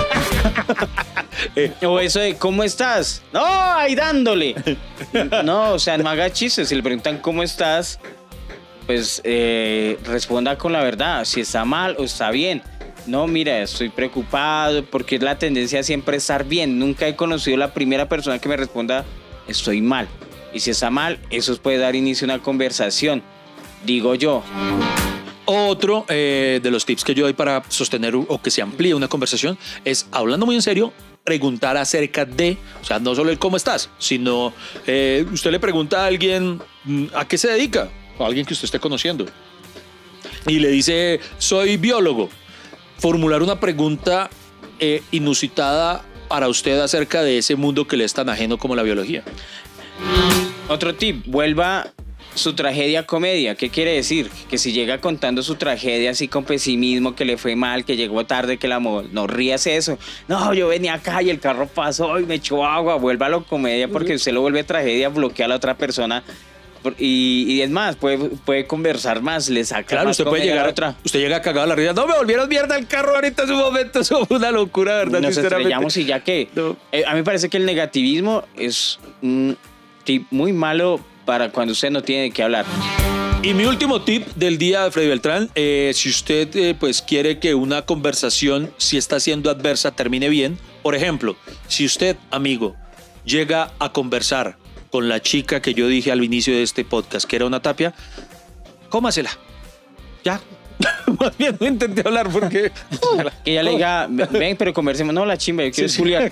O eso de ¿cómo estás? No, ahí dándole. No, o sea, no haga chistes. Si le preguntan ¿cómo estás? Pues responda con la verdad. Si está mal o está bien. No, mira, estoy preocupado porque es la tendencia siempre estar bien. Nunca he conocido la primera persona que me responda estoy mal. Y si está mal, eso puede dar inicio a una conversación. Digo yo. Otro de los tips que yo doy para sostener o que se amplíe una conversación es, hablando muy en serio, preguntar acerca de, o sea, no solo el cómo estás, sino usted le pregunta a alguien a qué se dedica, a alguien que usted esté conociendo, y le dice, soy biólogo. Formular una pregunta inusitada para usted acerca de ese mundo que le es tan ajeno como la biología. Otro tip, vuelva su tragedia comedia. ¿Qué quiere decir? Que si llega contando su tragedia así con pesimismo, que le fue mal, que llegó tarde, que la no ríase eso. No, yo venía acá y el carro pasó y me echó agua. Vuélvalo comedia porque usted lo vuelve tragedia, bloquea a la otra persona. Y es más, puede conversar más, le saca Claro, más usted puede comedia a llegar, la otra. usted llega cagado a la risa. No, me volvieron mierda el carro ahorita en su momento. Eso fue una locura, ¿verdad? Nos Sinceramente. estrellamos y ya que. No. A mí me parece que el negativismo es un tip muy malo para cuando usted no tiene de qué hablar. Y mi último tip del día de Freddy Beltrán, si usted pues quiere que una conversación, si está siendo adversa, termine bien. Por ejemplo, si usted, amigo, llega a conversar con la chica que yo dije al inicio de este podcast, que era una tapia, cómasela. Ya. Más bien no intenté hablar porque... Que ella le diga, ven, pero conversemos. No, la chimba, yo quiero culiar.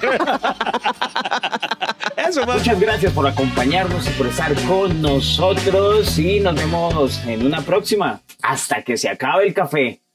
Eso, más. Muchas gracias por acompañarnos y por estar con nosotros y nos vemos en una próxima. Hasta que se acabe el café.